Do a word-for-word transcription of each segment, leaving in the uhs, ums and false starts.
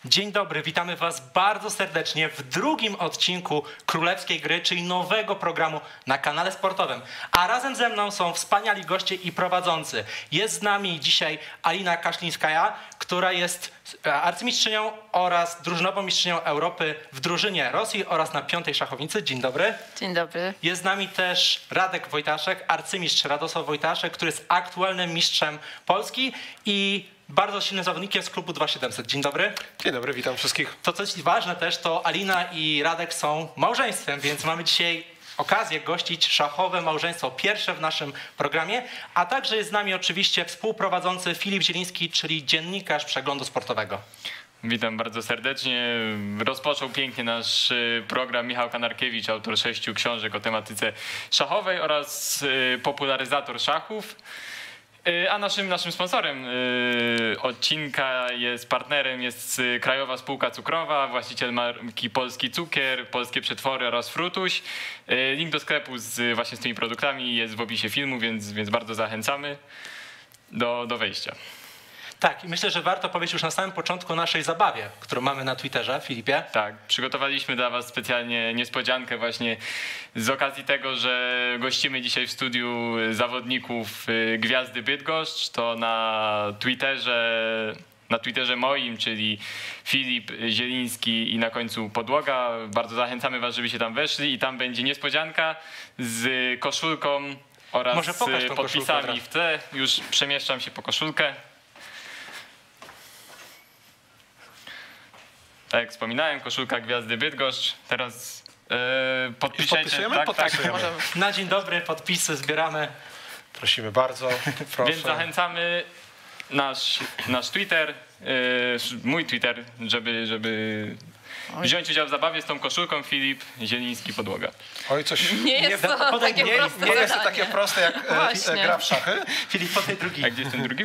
Dzień dobry, witamy Was bardzo serdecznie w drugim odcinku Królewskiej Gry, czyli nowego programu na kanale sportowym. A razem ze mną są wspaniali goście i prowadzący. Jest z nami dzisiaj Alina Kaszlińskaja, która jest arcymistrzynią oraz drużynową mistrzynią Europy w drużynie Rosji oraz na piątej szachownicy. Dzień dobry. Dzień dobry. Jest z nami też Radek Wojtaszek, arcymistrz Radosław Wojtaszek, który jest aktualnym mistrzem Polski i bardzo silnym zawodnikiem z klubu dwa siedemset. Dzień dobry. Dzień dobry, witam wszystkich. To coś ważne też, to Alina i Radek są małżeństwem, więc mamy dzisiaj okazję gościć szachowe małżeństwo, pierwsze w naszym programie, a także jest z nami oczywiście współprowadzący Filip Zieliński, czyli dziennikarz Przeglądu Sportowego. Witam bardzo serdecznie. Rozpoczął pięknie nasz program Michał Kanarkiewicz, autor sześciu książek o tematyce szachowej oraz popularyzator szachów. A naszym, naszym sponsorem y, odcinka jest partnerem, jest Krajowa Spółka Cukrowa, właściciel marki Polski Cukier, Polskie Przetwory oraz Frutuś. Y, link do sklepu z, właśnie z tymi produktami jest w opisie filmu, więc, więc bardzo zachęcamy do, do wejścia. Tak, i myślę, że warto powiedzieć już na samym początku o naszej zabawie, którą mamy na Twitterze, Filipie. Tak, przygotowaliśmy dla Was specjalnie niespodziankę właśnie z okazji tego, że gościmy dzisiaj w studiu zawodników Gwiazdy Bydgoszcz. To na Twitterze, na Twitterze moim, czyli Filip Zieliński i na końcu Podłoga. Bardzo zachęcamy Was, żebyście tam weszli i tam będzie niespodzianka z koszulką oraz Może pokaż tą z podpisami w tle. Już przemieszczam się po koszulkę. Tak jak wspominałem, koszulka Gwiazdy Bydgoszcz. Teraz yy, podpiszecie. Podpisujemy? Tak, Podpisujemy. tak. Na dzień dobry, podpisy zbieramy. Prosimy bardzo, proszę. Więc zachęcamy nasz, nasz Twitter, yy, mój Twitter, żeby, żeby wziąć udział w zabawie z tą koszulką. Filip Zieliński, Podłoga. Oj, coś Nie jest to podaj- takie nie- proste nie jest to zadanie. takie proste jak e, Właśnie. gra w szachy, Filip, podaj drugi. A gdzie jest ten drugi?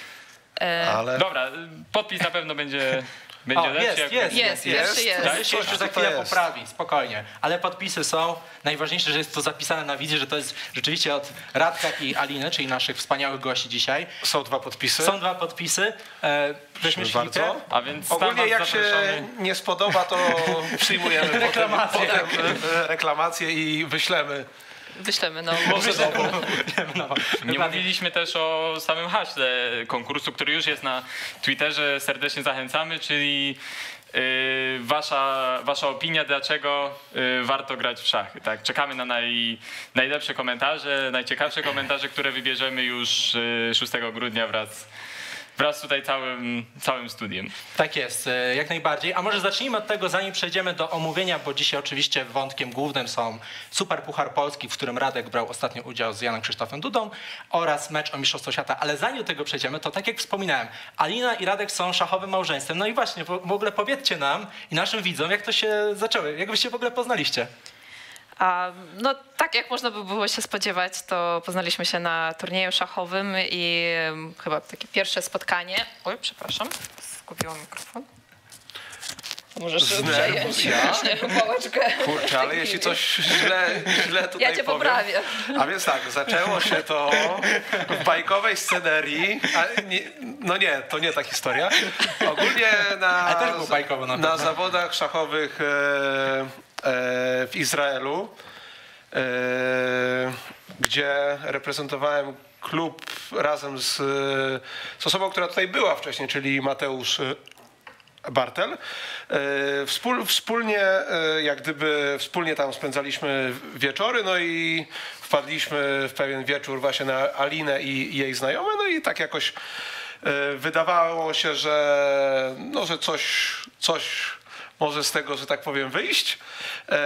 ale Dobra, podpis na pewno będzie, będzie O, lepszy. jest, jak- jest, Jest, jest. jeszcze jest. Zdaje się, Coś jeszcze za tutaj chwilę jest. poprawi, spokojnie. Ale podpisy są. Najważniejsze, że jest to zapisane na wizji, że to jest rzeczywiście od Radka i Aliny, czyli naszych wspaniałych gości dzisiaj. są dwa podpisy. Są dwa podpisy. E, weźmiesz bardzo. Filipie? A więc tam Ogólnie was jak się zapraszamy. nie spodoba, to przyjmujemy potem, Reklamację. potem e, reklamację i wyślemy. Wyślemy, no. Może znowu. No, Nie dokładnie. mówiliśmy też o samym haśle konkursu, który już jest na Twitterze. Serdecznie zachęcamy, czyli yy, wasza, wasza opinia, dlaczego yy, warto grać w szachy. Tak? Czekamy na naj, najlepsze komentarze, najciekawsze komentarze, które wybierzemy już yy, szóstego grudnia wraz, wraz tutaj całym, całym studiem. Tak jest, e, jak najbardziej. A może zacznijmy od tego, zanim przejdziemy do omówienia, bo dzisiaj oczywiście wątkiem głównym są Super Puchar Polski, w którym Radek brał ostatnio udział z Janem Krzysztofem Dudą oraz mecz o Mistrzostwo Świata. Ale zanim do tego przejdziemy, to tak jak wspominałem, Alina i Radek są szachowym małżeństwem. No i właśnie, w w ogóle powiedzcie nam i naszym widzom, jak to się zaczęło, jak wy się w ogóle poznaliście? A, no tak jak można by było się spodziewać, to poznaliśmy się na turnieju szachowym i em, chyba takie pierwsze spotkanie. Oj, przepraszam, zgubiłam mikrofon. Możesz Z przejąć nerwów ja? pałeczkę. Kurczę, ale jeśli coś źle, źle tutaj Ja cię powiem. poprawię. A więc tak, zaczęło się to w bajkowej scenerii. A nie, no nie, to nie ta historia. Ogólnie na, Ale też było bajkowo na na pewno. zawodach szachowych e, e, w Izraelu, e, gdzie reprezentowałem klub razem z, z osobą, która tutaj była wcześniej, czyli Mateusz Bartel. E, Wspól, wspólnie, e, jak gdyby wspólnie tam spędzaliśmy wieczory, no i wpadliśmy w pewien wieczór właśnie na Alinę i jej znajome, no i tak jakoś e, wydawało się, że, no, że coś, coś może z tego, że tak powiem, wyjść. E,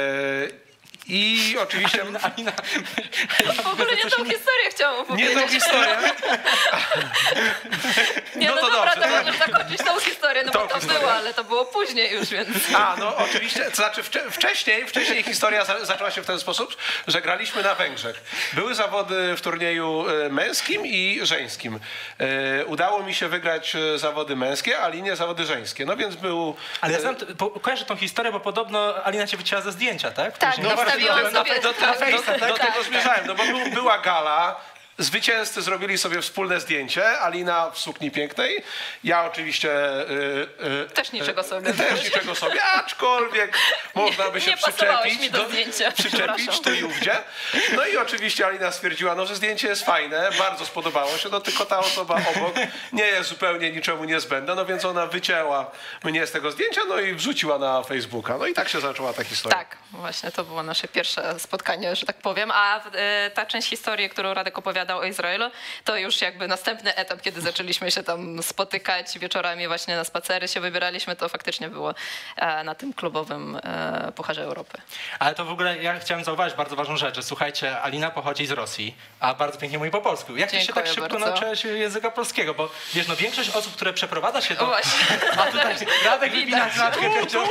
I oczywiście... Alina, W ogóle nie tą historię chciałam Nie opowiedzieć. tą historię. Nie, No no, to dobra, dobrze, to to- możesz zakończyć tą historię, no bo Tą to historię. było, ale to było później już, więc... A, no oczywiście, to znaczy wcze- wcześniej, wcześniej historia za, zaczęła się w ten sposób, że graliśmy na Węgrzech. Były zawody w turnieju e, męskim i żeńskim. E, Udało mi się wygrać e, zawody męskie, a Alinie zawody żeńskie. No więc był... ale ja znam, po, kojarzę tą historię, bo podobno Alina cię wycięła ze zdjęcia, tak? Tak, Później. no właśnie, wstawiłam do, sobie... do, do, tak, do, do, tak, do tego zmierzałem, no bo był, była gala, Zwycięzcy zrobili sobie wspólne zdjęcie. Alina w sukni pięknej. Ja oczywiście... Yy, yy, Też niczego sobie. Też niczego sobie, aczkolwiek można by się nie pasowałeś przyczepić, mi do zdjęcia, przyczepić przepraszam. tu i ówdzie. No i oczywiście Alina stwierdziła, no, że zdjęcie jest fajne, bardzo spodobało się, no tylko ta osoba obok nie jest zupełnie niczemu niezbędna, no więc ona wycięła mnie z tego zdjęcia, no i wrzuciła na Facebooka. No i tak się zaczęła ta historia. Tak, właśnie to było nasze pierwsze spotkanie, że tak powiem. A e, ta część historii, którą Radek opowiadał o Izraelu, to już jakby następny etap, kiedy zaczęliśmy się tam spotykać wieczorami właśnie na spacery się wybieraliśmy, to faktycznie było e, na tym klubowym e, Pucharze Europy. Ale to w ogóle ja chciałem zauważyć bardzo ważną rzecz, że słuchajcie, Alina pochodzi z Rosji, a bardzo pięknie mówi po polsku. Jak ty się Dziękuję tak szybko bardzo. nauczyłeś języka polskiego? Bo wiesz, no większość osób, które przeprowadza się O, do... właśnie. A tutaj Radek wypina Widać. klatkę piersiową.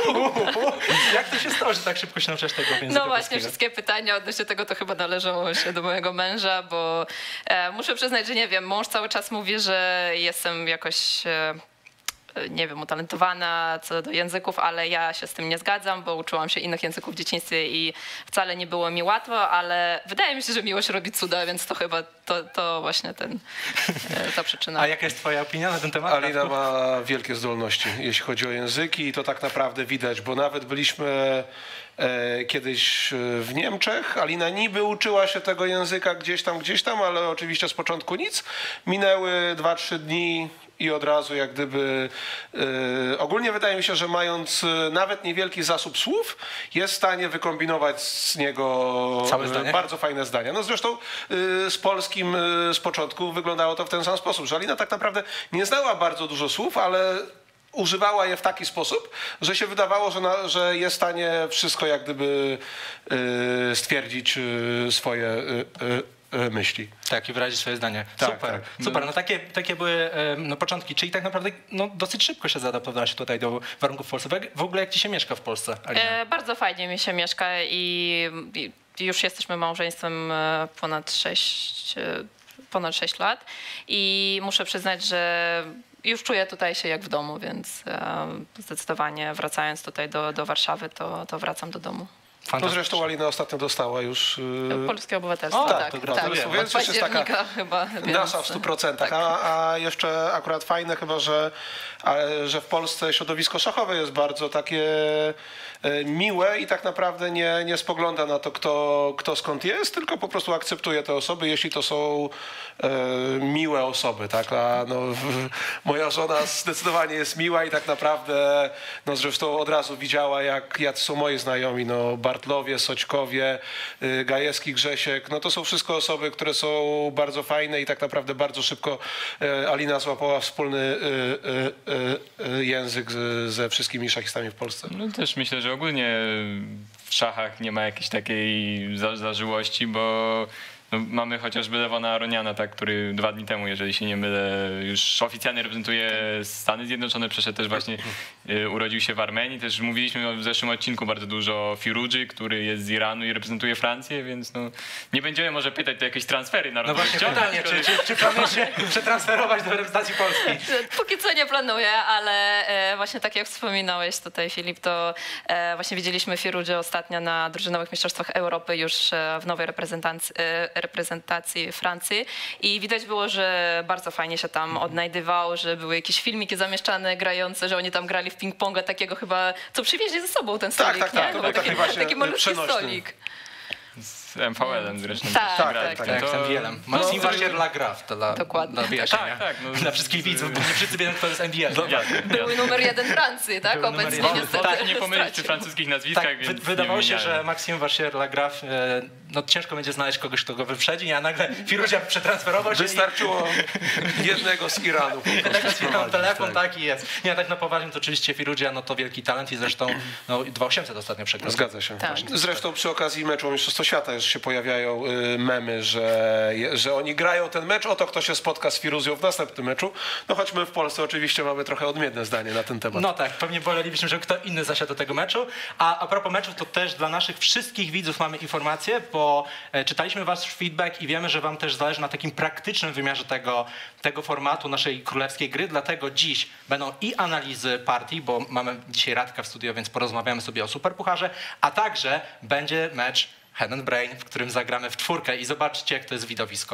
Jak to się stało, że tak szybko się nauczyłeś tego języka No właśnie, polskiego? wszystkie pytania odnośnie tego to chyba należą się do mojego męża, bo e, muszę przyznać, że nie wiem, mąż cały czas mówi, że jestem jakoś... E, nie wiem, utalentowana co do języków, ale ja się z tym nie zgadzam, bo uczyłam się innych języków w dzieciństwie i wcale nie było mi łatwo, ale wydaje mi się, że miłość robi cuda, więc to chyba to, to właśnie ten, ta przyczyna. A jaka jest twoja opinia na ten temat? Alina Radku? ma wielkie zdolności, jeśli chodzi o języki i to tak naprawdę widać, bo nawet byliśmy e, kiedyś w Niemczech. Alina niby uczyła się tego języka gdzieś tam, gdzieś tam, ale oczywiście z początku nic. Minęły dwa, trzy dni i od razu jak gdyby e, ogólnie wydaje mi się, że mając e, nawet niewielki zasób słów, jest w stanie wykombinować z niego Całe e, zdanie? bardzo fajne zdania. No zresztą e, z polskim e, z początku wyglądało to w ten sam sposób, że Alina tak naprawdę nie znała bardzo dużo słów, ale używała je w taki sposób, że się wydawało, że, na, że jest w stanie wszystko jak gdyby e, stwierdzić e, swoje e, e, myśli. Tak, i wyrazić swoje zdanie. Tak, Super, tak. super. No takie, takie były em, no, początki, czyli tak naprawdę no, dosyć szybko się zaadaptowałaś tutaj do warunków w Polsce. W ogóle jak ci się mieszka w Polsce, Alina? E, bardzo fajnie mi się mieszka i, i już jesteśmy małżeństwem e, ponad sześć, e, ponad sześć lat i muszę przyznać, że już czuję tutaj się jak w domu, więc e, zdecydowanie wracając tutaj do, do Warszawy, to, to wracam do domu. To Fantastycznie. zresztą Alina ostatnio dostała już e, Polskie obywatelstwo, O, tak. to tak. gratuluję. Od Więc już jest taka października chyba. Więc, nasza w stu procentach. A, a jeszcze akurat fajne chyba, że, a, że w Polsce środowisko szachowe jest bardzo takie e, miłe i tak naprawdę nie, nie spogląda na to, kto, kto skąd jest, tylko po prostu akceptuje te osoby, jeśli to są e, miłe osoby. Tak? A no, w, moja żona zdecydowanie jest miła i tak naprawdę no, zresztą od razu widziała, jak, jak są moi znajomi. No, Bartlowie, Soćkowie, y, Gajewski, Grzesiek. No to są wszystko osoby, które są bardzo fajne i tak naprawdę bardzo szybko y, Alina złapała wspólny y, y, y, y, język z, ze wszystkimi szachistami w Polsce. No też myślę, że ogólnie w szachach nie ma jakiejś takiej za- zażyłości, bo no, mamy chociażby Lewona Aroniana, tak, który dwa dni temu, jeżeli się nie mylę, już oficjalnie reprezentuje Stany Zjednoczone, przeszedł też właśnie, y, urodził się w Armenii. Też mówiliśmy w zeszłym odcinku bardzo dużo o Firudży, który jest z Iranu i reprezentuje Francję, więc no, nie będziemy może pytać o jakieś transfery No narodowe. właśnie pytanie, czy, czy, czy planujesz się przetransferować do reprezentacji Polski? Póki co nie planuję, ale e, właśnie tak jak wspominałeś tutaj, Filip, to e, właśnie widzieliśmy Firudzie ostatnio na drużynowych mistrzostwach Europy już e, w nowej reprezentacji, e, reprezentacji Francji i widać było, że bardzo fajnie się tam odnajdywał, że były jakieś filmiki zamieszczane, grające, że oni tam grali w ping-ponga takiego chyba, co przywieźli ze sobą ten stolik, tak, nie? tak, to Chyba był taki taki, właśnie taki malutki przenośny. stolik. Z M V L-em zresztą. Tak, też tak, grali. tak. Tak, To- z M V L-em. Maxim Washier Lagraf, to dla, Dokładnie. dla wyjaśnienia. Tak, tak, no, Dla wszystkich widzów, bo nie wszyscy wiedzą, kto jest M V L. Jasne, Był jasne. numer jeden Francji, tak? Był numer Obecnie jeden. niestety Tak, nie pomylić przy stracił. francuskich nazwiskach, Tak, więc wy, wydawało nie się, wymieniałem. że Maxim Washier Lagraf, e, no ciężko będzie znaleźć kogoś, kto go wyprzedzi, a nagle Firuzia przetransferował się Wystarczyło jednego z Iranu. po i prostu tak sprowadzić, mam telefon, tak. tak i jest. Nie, tak na poważnie to oczywiście Firuzia, no to wielki talent i zresztą no, dwa tysiące osiemset ostatnio przegrał. Zgadza się. Tak. Zresztą przy okazji meczu Mistrzostwa Świata już się pojawiają y, memy, że, że oni grają ten mecz, oto kto się spotka z Firuzją w następnym meczu. No choć my w Polsce oczywiście mamy trochę odmienne zdanie na ten temat. No tak, pewnie wolelibyśmy, żeby kto inny zasiadł do tego meczu. A a propos meczów, to też dla naszych wszystkich widzów mamy informację, bo e, czytaliśmy wasz feedback i wiemy, że wam też zależy na takim praktycznym wymiarze tego, tego formatu naszej królewskiej gry, dlatego dziś będą i analizy partii, bo mamy dzisiaj Radka w studio, więc porozmawiamy sobie o Superpucharze, a także będzie mecz Head and Brain, w którym zagramy w czwórkę i zobaczcie, jak to jest widowiskowe.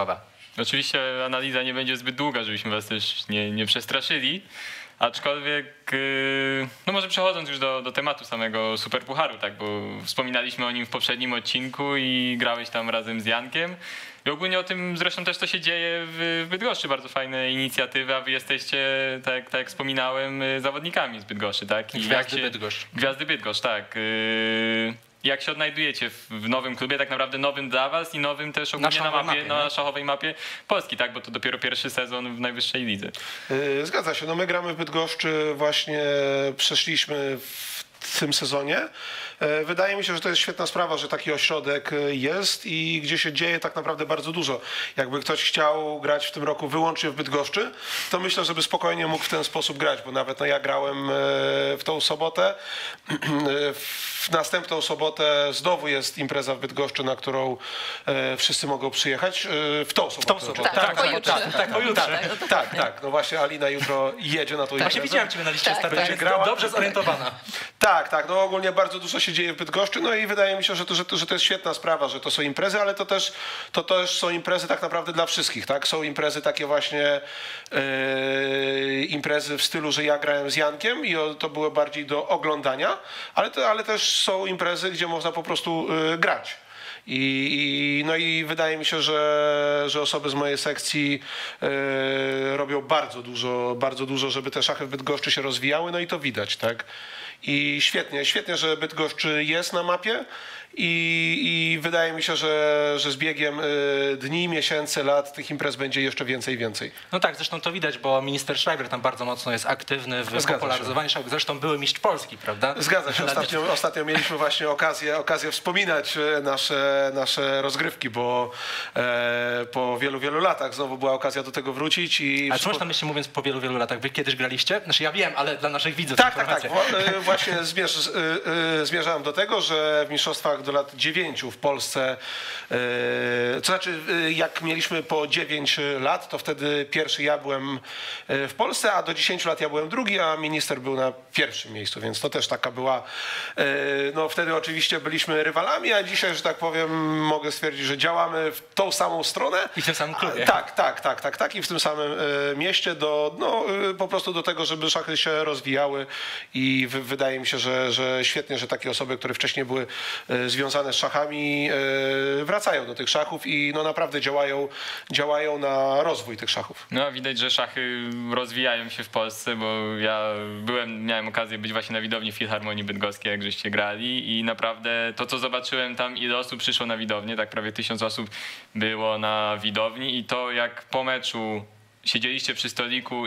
Oczywiście analiza nie będzie zbyt długa, żebyśmy was też nie, nie przestraszyli, aczkolwiek, yy, no może przechodząc już do, do tematu samego Superpucharu, tak, bo wspominaliśmy o nim w poprzednim odcinku i grałeś tam razem z Jankiem. I ogólnie o tym zresztą też, co się dzieje w Bydgoszczy, bardzo fajne inicjatywy, a wy jesteście, tak, tak jak wspominałem, zawodnikami z Bydgoszczy, tak? I Gwiazdy jak się, Bydgoszcz. Gwiazdy Bydgoszcz, tak. Yy, jak się odnajdujecie w, w nowym klubie, tak naprawdę nowym dla was i nowym też ogólnie na, szachowej mapie, mapie, na nie? szachowej mapie Polski, tak? Bo to dopiero pierwszy sezon w najwyższej lidze. Yy, Zgadza się, no my gramy w Bydgoszczy, właśnie przeszliśmy w tym sezonie. Yy, Wydaje mi się, że to jest świetna sprawa, że taki ośrodek jest i gdzie się dzieje tak naprawdę bardzo dużo. Jakby ktoś chciał grać w tym roku wyłącznie w Bydgoszczy, to myślę, żeby spokojnie mógł w ten sposób grać, bo nawet no, ja grałem yy, w tą sobotę. W następną sobotę znowu jest impreza w Bydgoszczy, na którą e, wszyscy mogą przyjechać. E, w tą sobotę. tą sobotę. Tak, Tak, tak, pojutrze. tak, tak, pojutrze. tak, no tak, tak. No właśnie Alina jutro jedzie na tą imprezę. Właśnie widziałem ciebie na liście Tak, startowej, tak. więc Grała- dobrze zorientowana. Tak, tak. No ogólnie bardzo dużo się dzieje w Bydgoszczy, no i wydaje mi się, że to, że to, że to jest świetna sprawa, że to są imprezy, ale to też, to też są imprezy tak naprawdę dla wszystkich, tak? Są imprezy takie właśnie e, imprezy w stylu, że ja grałem z Jankiem i o, to było bardziej do oglądania, ale, to, ale też są imprezy, gdzie można po prostu e, grać. I, i, no i wydaje mi się, że, że osoby z mojej sekcji e, robią bardzo dużo, bardzo dużo, żeby te szachy w Bydgoszczy się rozwijały, no i to widać, tak? I świetnie, świetnie, że Bydgoszcz jest na mapie i, i wydaje mi się, że, że z biegiem y, dni, miesięcy, lat tych imprez będzie jeszcze więcej i więcej. No tak, zresztą to widać, bo minister Schreiber tam bardzo mocno jest aktywny w Zgadza się. popularyzowaniu szachów. Zresztą były mistrz Polski, prawda? Zgadza się. Ostatnio, ostatnio mieliśmy właśnie okazję, okazję wspominać e, nasze, nasze rozgrywki, bo e, po wielu, wielu latach znowu była okazja do tego wrócić. I Ale co masz na myśli, mówiąc po wielu, wielu latach? Wy kiedyś graliście? Znaczy ja wiem, ale dla naszych widzów Tak, tak, tak. informacja. Wo- e, Właśnie zmierz, e, e, zmierzałem do tego, że w mistrzostwach do lat dziewięciu w Polsce, e, to znaczy e, jak mieliśmy po dziewięć lat, to wtedy pierwszy ja byłem e, w Polsce, a do dziesięciu lat ja byłem drugi, a minister był na pierwszym miejscu, więc to też taka była, e, no wtedy oczywiście byliśmy rywalami, a dzisiaj, że tak powiem, mogę stwierdzić, że działamy w tą samą stronę. I w tym samym klubie. A, tak, tak, tak, tak, tak i w tym samym e, mieście do, no e, po prostu do tego, żeby szachy się rozwijały i w, wydaje mi się, że, że świetnie, że takie osoby, które wcześniej były e, związane z szachami, e, wracają do tych szachów i no naprawdę działają, działają na rozwój tych szachów. No widać, że szachy rozwijają się w Polsce, bo ja byłem, miałem okazję być właśnie na widowni Filharmonii Bydgoskiej, jak żeście grali i naprawdę to, co zobaczyłem tam, ile osób przyszło na widownię, tak prawie tysiąc osób było na widowni i to jak po meczu siedzieliście przy stoliku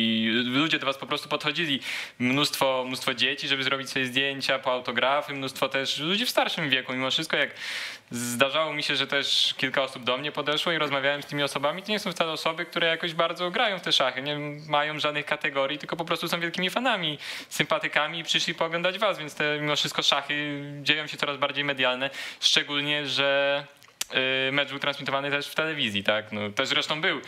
i ludzie do was po prostu podchodzili. Mnóstwo, mnóstwo dzieci, żeby zrobić sobie zdjęcia po autografy, mnóstwo też ludzi w starszym wieku. Mimo wszystko, jak zdarzało mi się, że też kilka osób do mnie podeszło i rozmawiałem z tymi osobami, to nie są wcale osoby, które jakoś bardzo grają w te szachy, nie mają żadnych kategorii, tylko po prostu są wielkimi fanami, sympatykami i przyszli pooglądać was, więc te mimo wszystko szachy dzieją się coraz bardziej medialne, szczególnie, że mecz był transmitowany też w telewizji, tak? No, też zresztą był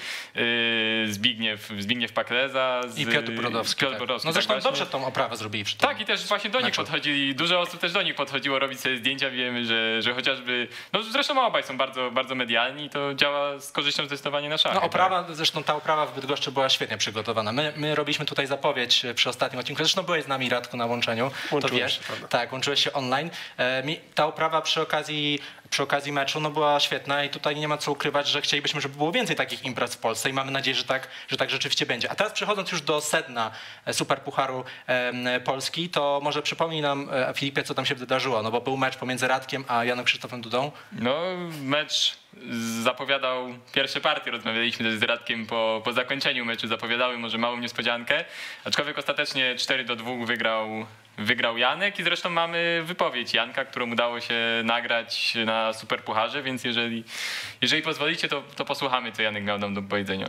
yy, Zbigniew, Zbigniew Pakleza z, I Piotr Brodowski. Piotr tak. Brodowski, No zresztą tak dobrze właśnie. tą oprawę zrobili przy tym. Tak, i też właśnie do nich meczu. podchodzili, dużo osób też do nich podchodziło robić sobie zdjęcia, wiemy, że, że chociażby, no zresztą obaj są bardzo, bardzo medialni i to działa z korzyścią zdecydowanie na szachy. No tak? oprawa, zresztą ta oprawa w Bydgoszczy była świetnie przygotowana. My, my robiliśmy tutaj zapowiedź przy ostatnim odcinku. Zresztą byłeś z nami, Radku, na łączeniu. Łączyłem to wiesz. się, prawda. Tak, łączyłeś się online. E, mi, ta oprawa przy okazji, przy okazji meczu no, była świetna i tutaj nie ma co ukrywać, że chcielibyśmy, żeby było więcej takich imprez w Polsce i mamy nadzieję, że tak, że tak rzeczywiście będzie. A teraz przechodząc już do sedna Superpucharu e, Polski, to może przypomnij nam, e, Filipie, co tam się wydarzyło, no bo był mecz pomiędzy Radkiem a Janem Krzysztofem Dudą. No, mecz zapowiadał pierwsze partie, rozmawialiśmy też z Radkiem po, po zakończeniu meczu, zapowiadały może małą niespodziankę, aczkolwiek ostatecznie cztery do dwóch wygrał, wygrał Janek i zresztą mamy wypowiedź Janka, którą udało się nagrać na Superpucharze, więc jeżeli, jeżeli pozwolicie, to, to posłuchamy, co Janek miał nam do powiedzenia.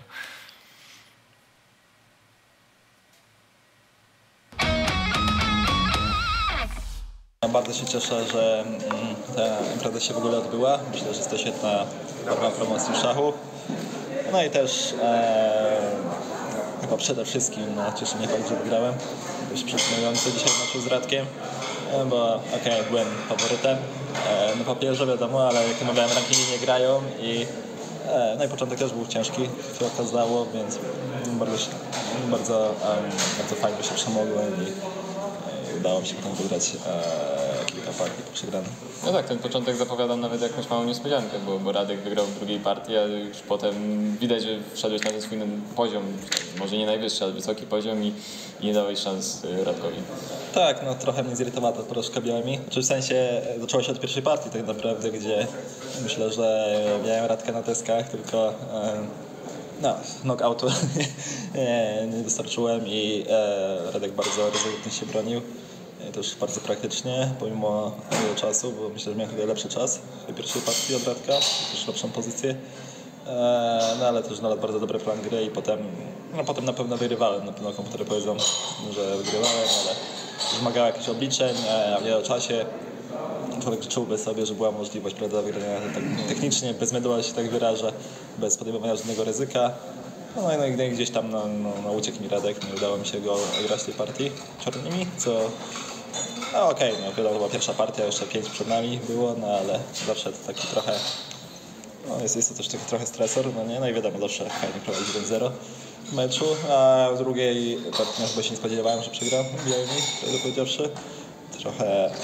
Bardzo się cieszę, że mm, ta impreza się w ogóle odbyła. Myślę, że jest to świetna forma promocji szachu. No i też e, chyba przede wszystkim no, cieszy mnie fakt, że wygrałem. Dość przekonujący dzisiaj w meczu z Radkiem, e, bo okej, okay, byłem faworytem. E, na papierze wiadomo, ale jak omawiałem rankingi nie grają i E, no i początek też był ciężki, się okazało, więc bardzo, się- bardzo, em, bardzo fajnie się przemogłem i, i udało mi się potem wygrać e, kilka partii po przegranych. No tak, ten początek zapowiadał nawet jakąś małą niespodziankę, bo, bo Radek wygrał w drugiej partii, a już potem widać, że wszedłeś na ten swój poziom, może nie najwyższy, ale wysoki poziom i, i nie dałeś szans y, Radkowi. Tak, no trochę mnie zirytowała ta porażka białymi. Znaczy w sensie e, zaczęło się od pierwszej partii tak naprawdę, gdzie myślę, że miałem Radkę na deskach, tylko e, no, knockoutu nie, nie dostarczyłem i e, Radek bardzo rezolutnie się bronił. E, Też bardzo praktycznie, pomimo tego czasu, bo myślę, że miałem chyba lepszy czas w tej pierwszej partii od Radka, też lepszą pozycję. E, No ale też nawet bardzo dobry plan gry i potem, no potem na pewno wygrywałem, na pewno komputery powiedzą, że wygrywałem, ale wymagało jakichś obliczeń, e, a nie o czasie. Człowiek życzyłby sobie, że była możliwość prawda, wygrania tak technicznie, bez mydła się tak wyrażę, bez podejmowania żadnego ryzyka. No, no i no, i gdzieś tam no, no, no, uciekł mi Radek, nie udało mi się go grać w tej partii czarnymi, co no okej, okay, no wiadomo, to była pierwsza partia, jeszcze pięć przed nami było, no ale zawsze to taki trochę, no jest, jest to też taki trochę stresor, no nie, no i wiadomo, zawsze fajnie prowadzić jeden zero w meczu, a w drugiej partii no, chyba się nie spodziewałem, że przegram białymi, prawdę powiedziawszy. Trochę, e,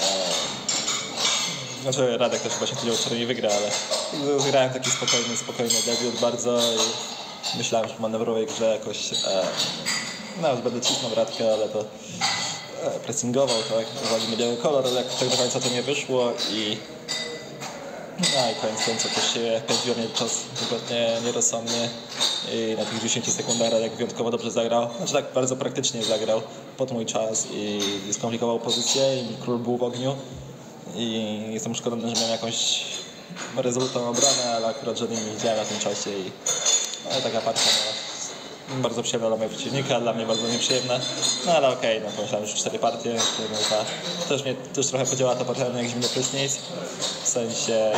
znaczy Radek też chyba się spodziewał, że czarnymi wygra, ale zagrałem taki spokojny, spokojny debiut bardzo i myślałem, że w manewrowej grze jakoś, e, no już będę cisnął Radkę, ale to e, pressingował, tak, uwagi na biały kolor, ale jak tak do końca to nie wyszło i no i koniec końców też się pędziło mnie czas kompletnie nierozsądnie i na tych dziesięciu sekundach Radek wyjątkowo dobrze zagrał, znaczy tak bardzo praktycznie zagrał pod mój czas i skomplikował pozycję i król był w ogniu i jestem szkoda, że miałem jakąś rezultatową obronę, ale akurat żadnej nie widziałem na tym czasie i no, taka partia no, bardzo przyjemna dla mojego przeciwnika, dla mnie bardzo nieprzyjemna, no ale okej, okay, no pomyślałem, że już cztery partie, no, ta, też mnie też trochę podziała ta partia jak zimny prysznic, w sensie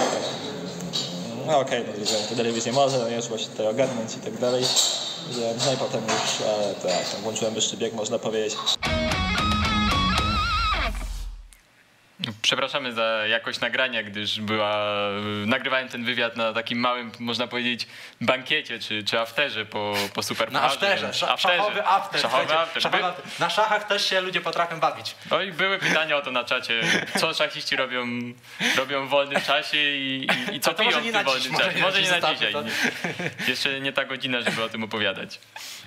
no okej, okay, no wiedziałem, że dalej być nie może, no nie trzeba się tutaj ogarnąć i tak dalej, no i potem już e, tak, tam włączyłem wyższy bieg, można powiedzieć. Przepraszamy za jakość nagrania, gdyż była, nagrywałem ten wywiad na takim małym, można powiedzieć, bankiecie czy, czy afterze po, po super Na afterze, sza- szachowy after. Szachowy słuchajcie, after. szachowy after. Na szachach też się ludzie potrafią bawić. No i były pytania o to na czacie, co szachiści robią, robią w wolnym czasie i, i, i co A to piją może w nie tym na dziś, wolnym może czasie. nie na Może nie dziś, na zostawmy dzisiaj. to. Nie. Jeszcze nie ta godzina, żeby o tym opowiadać.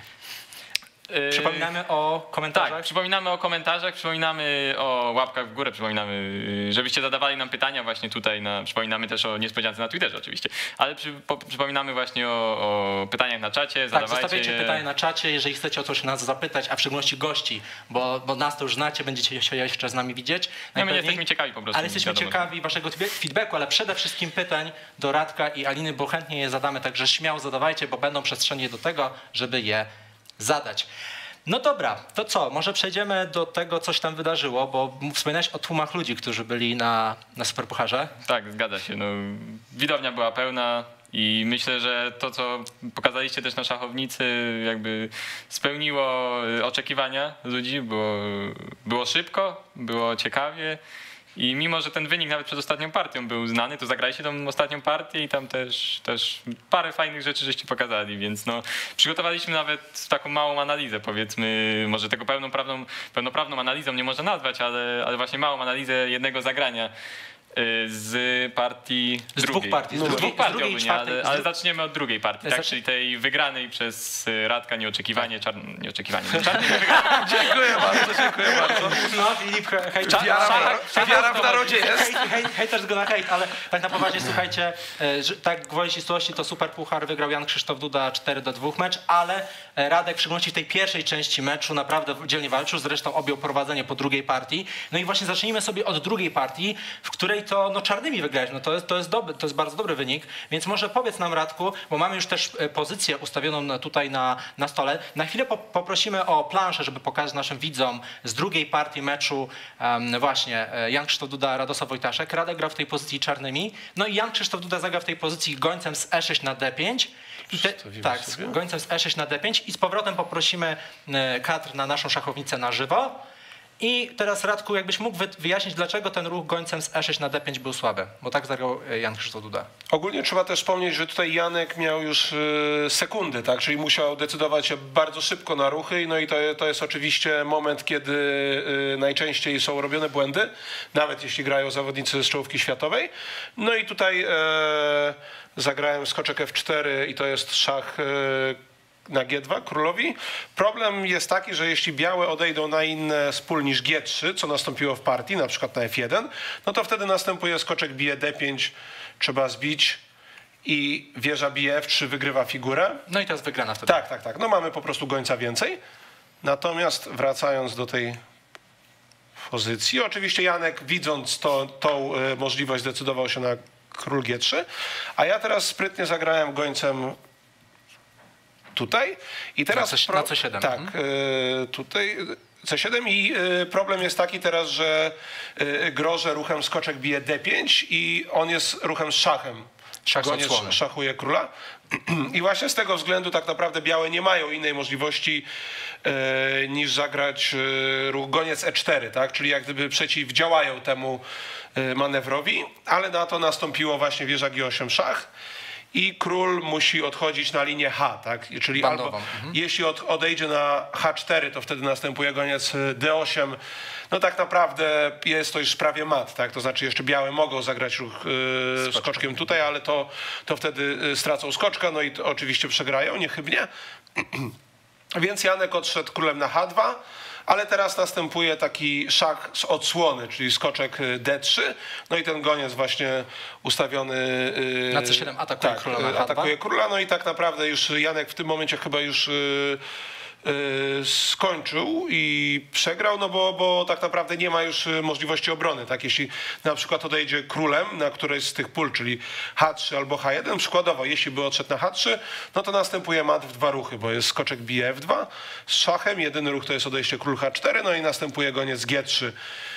Yy, Przypominamy o komentarzach. Tak, przypominamy o komentarzach, przypominamy o łapkach w górę, przypominamy, yy, żebyście zadawali nam pytania właśnie tutaj, na, przypominamy też o niespodziance na Twitterze oczywiście, ale przy, po, przypominamy właśnie o, o pytaniach na czacie, Tak, zadawajcie zostawiajcie je. pytania na czacie, jeżeli chcecie o coś nas zapytać, a w szczególności gości, bo, bo nas to już znacie, będziecie się jeszcze z nami widzieć. No, my nie najpewniej. jesteśmy ciekawi po prostu. Ale jesteśmy wiadomo. ciekawi waszego feedbacku, ale przede wszystkim pytań do Radka i Aliny, bo chętnie je zadamy, także śmiało zadawajcie, bo będą przestrzenie do tego, żeby je zadać. No dobra, to co? Może przejdziemy do tego, coś tam wydarzyło, bo wspominałeś o tłumach ludzi, którzy byli na, na Superpucharze. Tak, zgadza się. No, widownia była pełna i myślę, że to, co pokazaliście też na szachownicy, jakby spełniło oczekiwania ludzi. Było, było szybko, było ciekawie. I mimo, że ten wynik nawet przed ostatnią partią był znany, to zagraliście tą ostatnią partię i tam też, też parę fajnych rzeczy żeście pokazali, więc no, przygotowaliśmy nawet taką małą analizę, powiedzmy, może tego pełnoprawną, pełnoprawną analizą nie można nazwać, ale, ale właśnie małą analizę jednego zagrania z partii Z drugiej. dwóch partii. Z, Z dwóch drugiej- partii z drugiej, ogólnie, czwartej, ale, z ale dru- zaczniemy od drugiej partii, tak? Zacz- Czyli tej wygranej przez Radka nieoczekiwanie, czarn... nieoczekiwanie, no, czarnej nie wygranej. Dziękuję bardzo, dziękuję bardzo. No, Filip, he- hejt. Wiara, Szachach- w, wiara w narodzie jest. Hejt, hejt, hejters go na hejt, ale tak na poważnie, słuchajcie, e, że tak gwoli ścisłości to Super Puchar wygrał Jan Krzysztof Duda cztery do dwóch mecz, ale e, Radek w szczególności w tej pierwszej części meczu naprawdę dzielnie walczył, zresztą objął prowadzenie po drugiej partii. No i właśnie zacznijmy sobie od drugiej partii, w której to no, czarnymi wygrałeś. No to jest, to jest, dobry, to jest bardzo dobry wynik, więc może powiedz nam, Radku, bo mamy już też e, pozycję ustawioną na, tutaj na, na stole. Na chwilę po, poprosimy o planszę, żeby pokazać naszym widzom z drugiej partii meczu um, właśnie e, Jan Krzysztof Duda, Radosław Wojtaszek. Radek grał w tej pozycji czarnymi. No i Jan Krzysztof Duda zagrał w tej pozycji gońcem z e sześć na d pięć. I te, tak, z gońcem z e sześć na d pięć i z powrotem poprosimy e, kadr na naszą szachownicę na żywo. I teraz Radku, jakbyś mógł wy- wyjaśnić, dlaczego ten ruch gońcem z e sześć na d pięć był słaby, bo tak zagrał e, Jan Krzysztof Duda. Ogólnie trzeba też wspomnieć, że tutaj Janek miał już y, sekundy, tak? Czyli musiał decydować się bardzo szybko na ruchy. No i to, to jest oczywiście moment, kiedy y, najczęściej są robione błędy, nawet jeśli grają zawodnicy z czołówki światowej. No i tutaj e, zagrałem skoczek f cztery i to jest szach e, na g dwa królowi. Problem jest taki, że jeśli białe odejdą na inny spól niż g trzy, co nastąpiło w partii, na przykład na f jeden, no to wtedy następuje skoczek bije d pięć, trzeba zbić i wieża bije f trzy, wygrywa figurę. No i to jest wygrana wtedy. Tak, tak, tak. No mamy po prostu gońca więcej. Natomiast wracając do tej pozycji, oczywiście Janek, widząc to, tą y, możliwość, zdecydował się na król g trzy, a ja teraz sprytnie zagrałem gońcem tutaj i teraz Na C- na C siedem. Tak, y, tutaj c siedem i y, problem jest taki teraz, że y, grożę ruchem skoczek bije d pięć i on jest ruchem z szachem. Szach z Goniec odsłony. szachuje króla. I właśnie z tego względu tak naprawdę białe nie mają innej możliwości e, niż zagrać e, ruch goniec e cztery, tak? Czyli jak gdyby przeciwdziałają temu e, manewrowi, ale na to nastąpiło właśnie wieża g osiem szach i król musi odchodzić na linię H, tak? Czyli Bandową. albo Mhm. jeśli od, odejdzie na h cztery, to wtedy następuje goniec d osiem. No tak naprawdę jest to już prawie mat, tak? To znaczy jeszcze białe mogą zagrać ruch yy, skoczkiem tutaj, ale to, to wtedy yy, stracą skoczka, no i to oczywiście przegrają niechybnie. Więc Janek odszedł królem na h dwa, ale teraz następuje taki szach z odsłony, czyli skoczek d trzy, no i ten goniec właśnie ustawiony yy, Na c siedem atakuje tak, króla na yy, h dwa. atakuje króla, no i tak naprawdę już Janek w tym momencie chyba już yy, yy, skończył i przegrał, no bo, bo tak naprawdę nie ma już yy, możliwości obrony, tak? Jeśli na przykład odejdzie królem na którejś z tych pól, czyli h trzy albo h jeden, przykładowo, jeśli by odszedł na h trzy, no to następuje mat w dwa ruchy, bo jest skoczek bije f dwa z szachem, jedyny ruch to jest odejście król h cztery, no i następuje goniec g trzy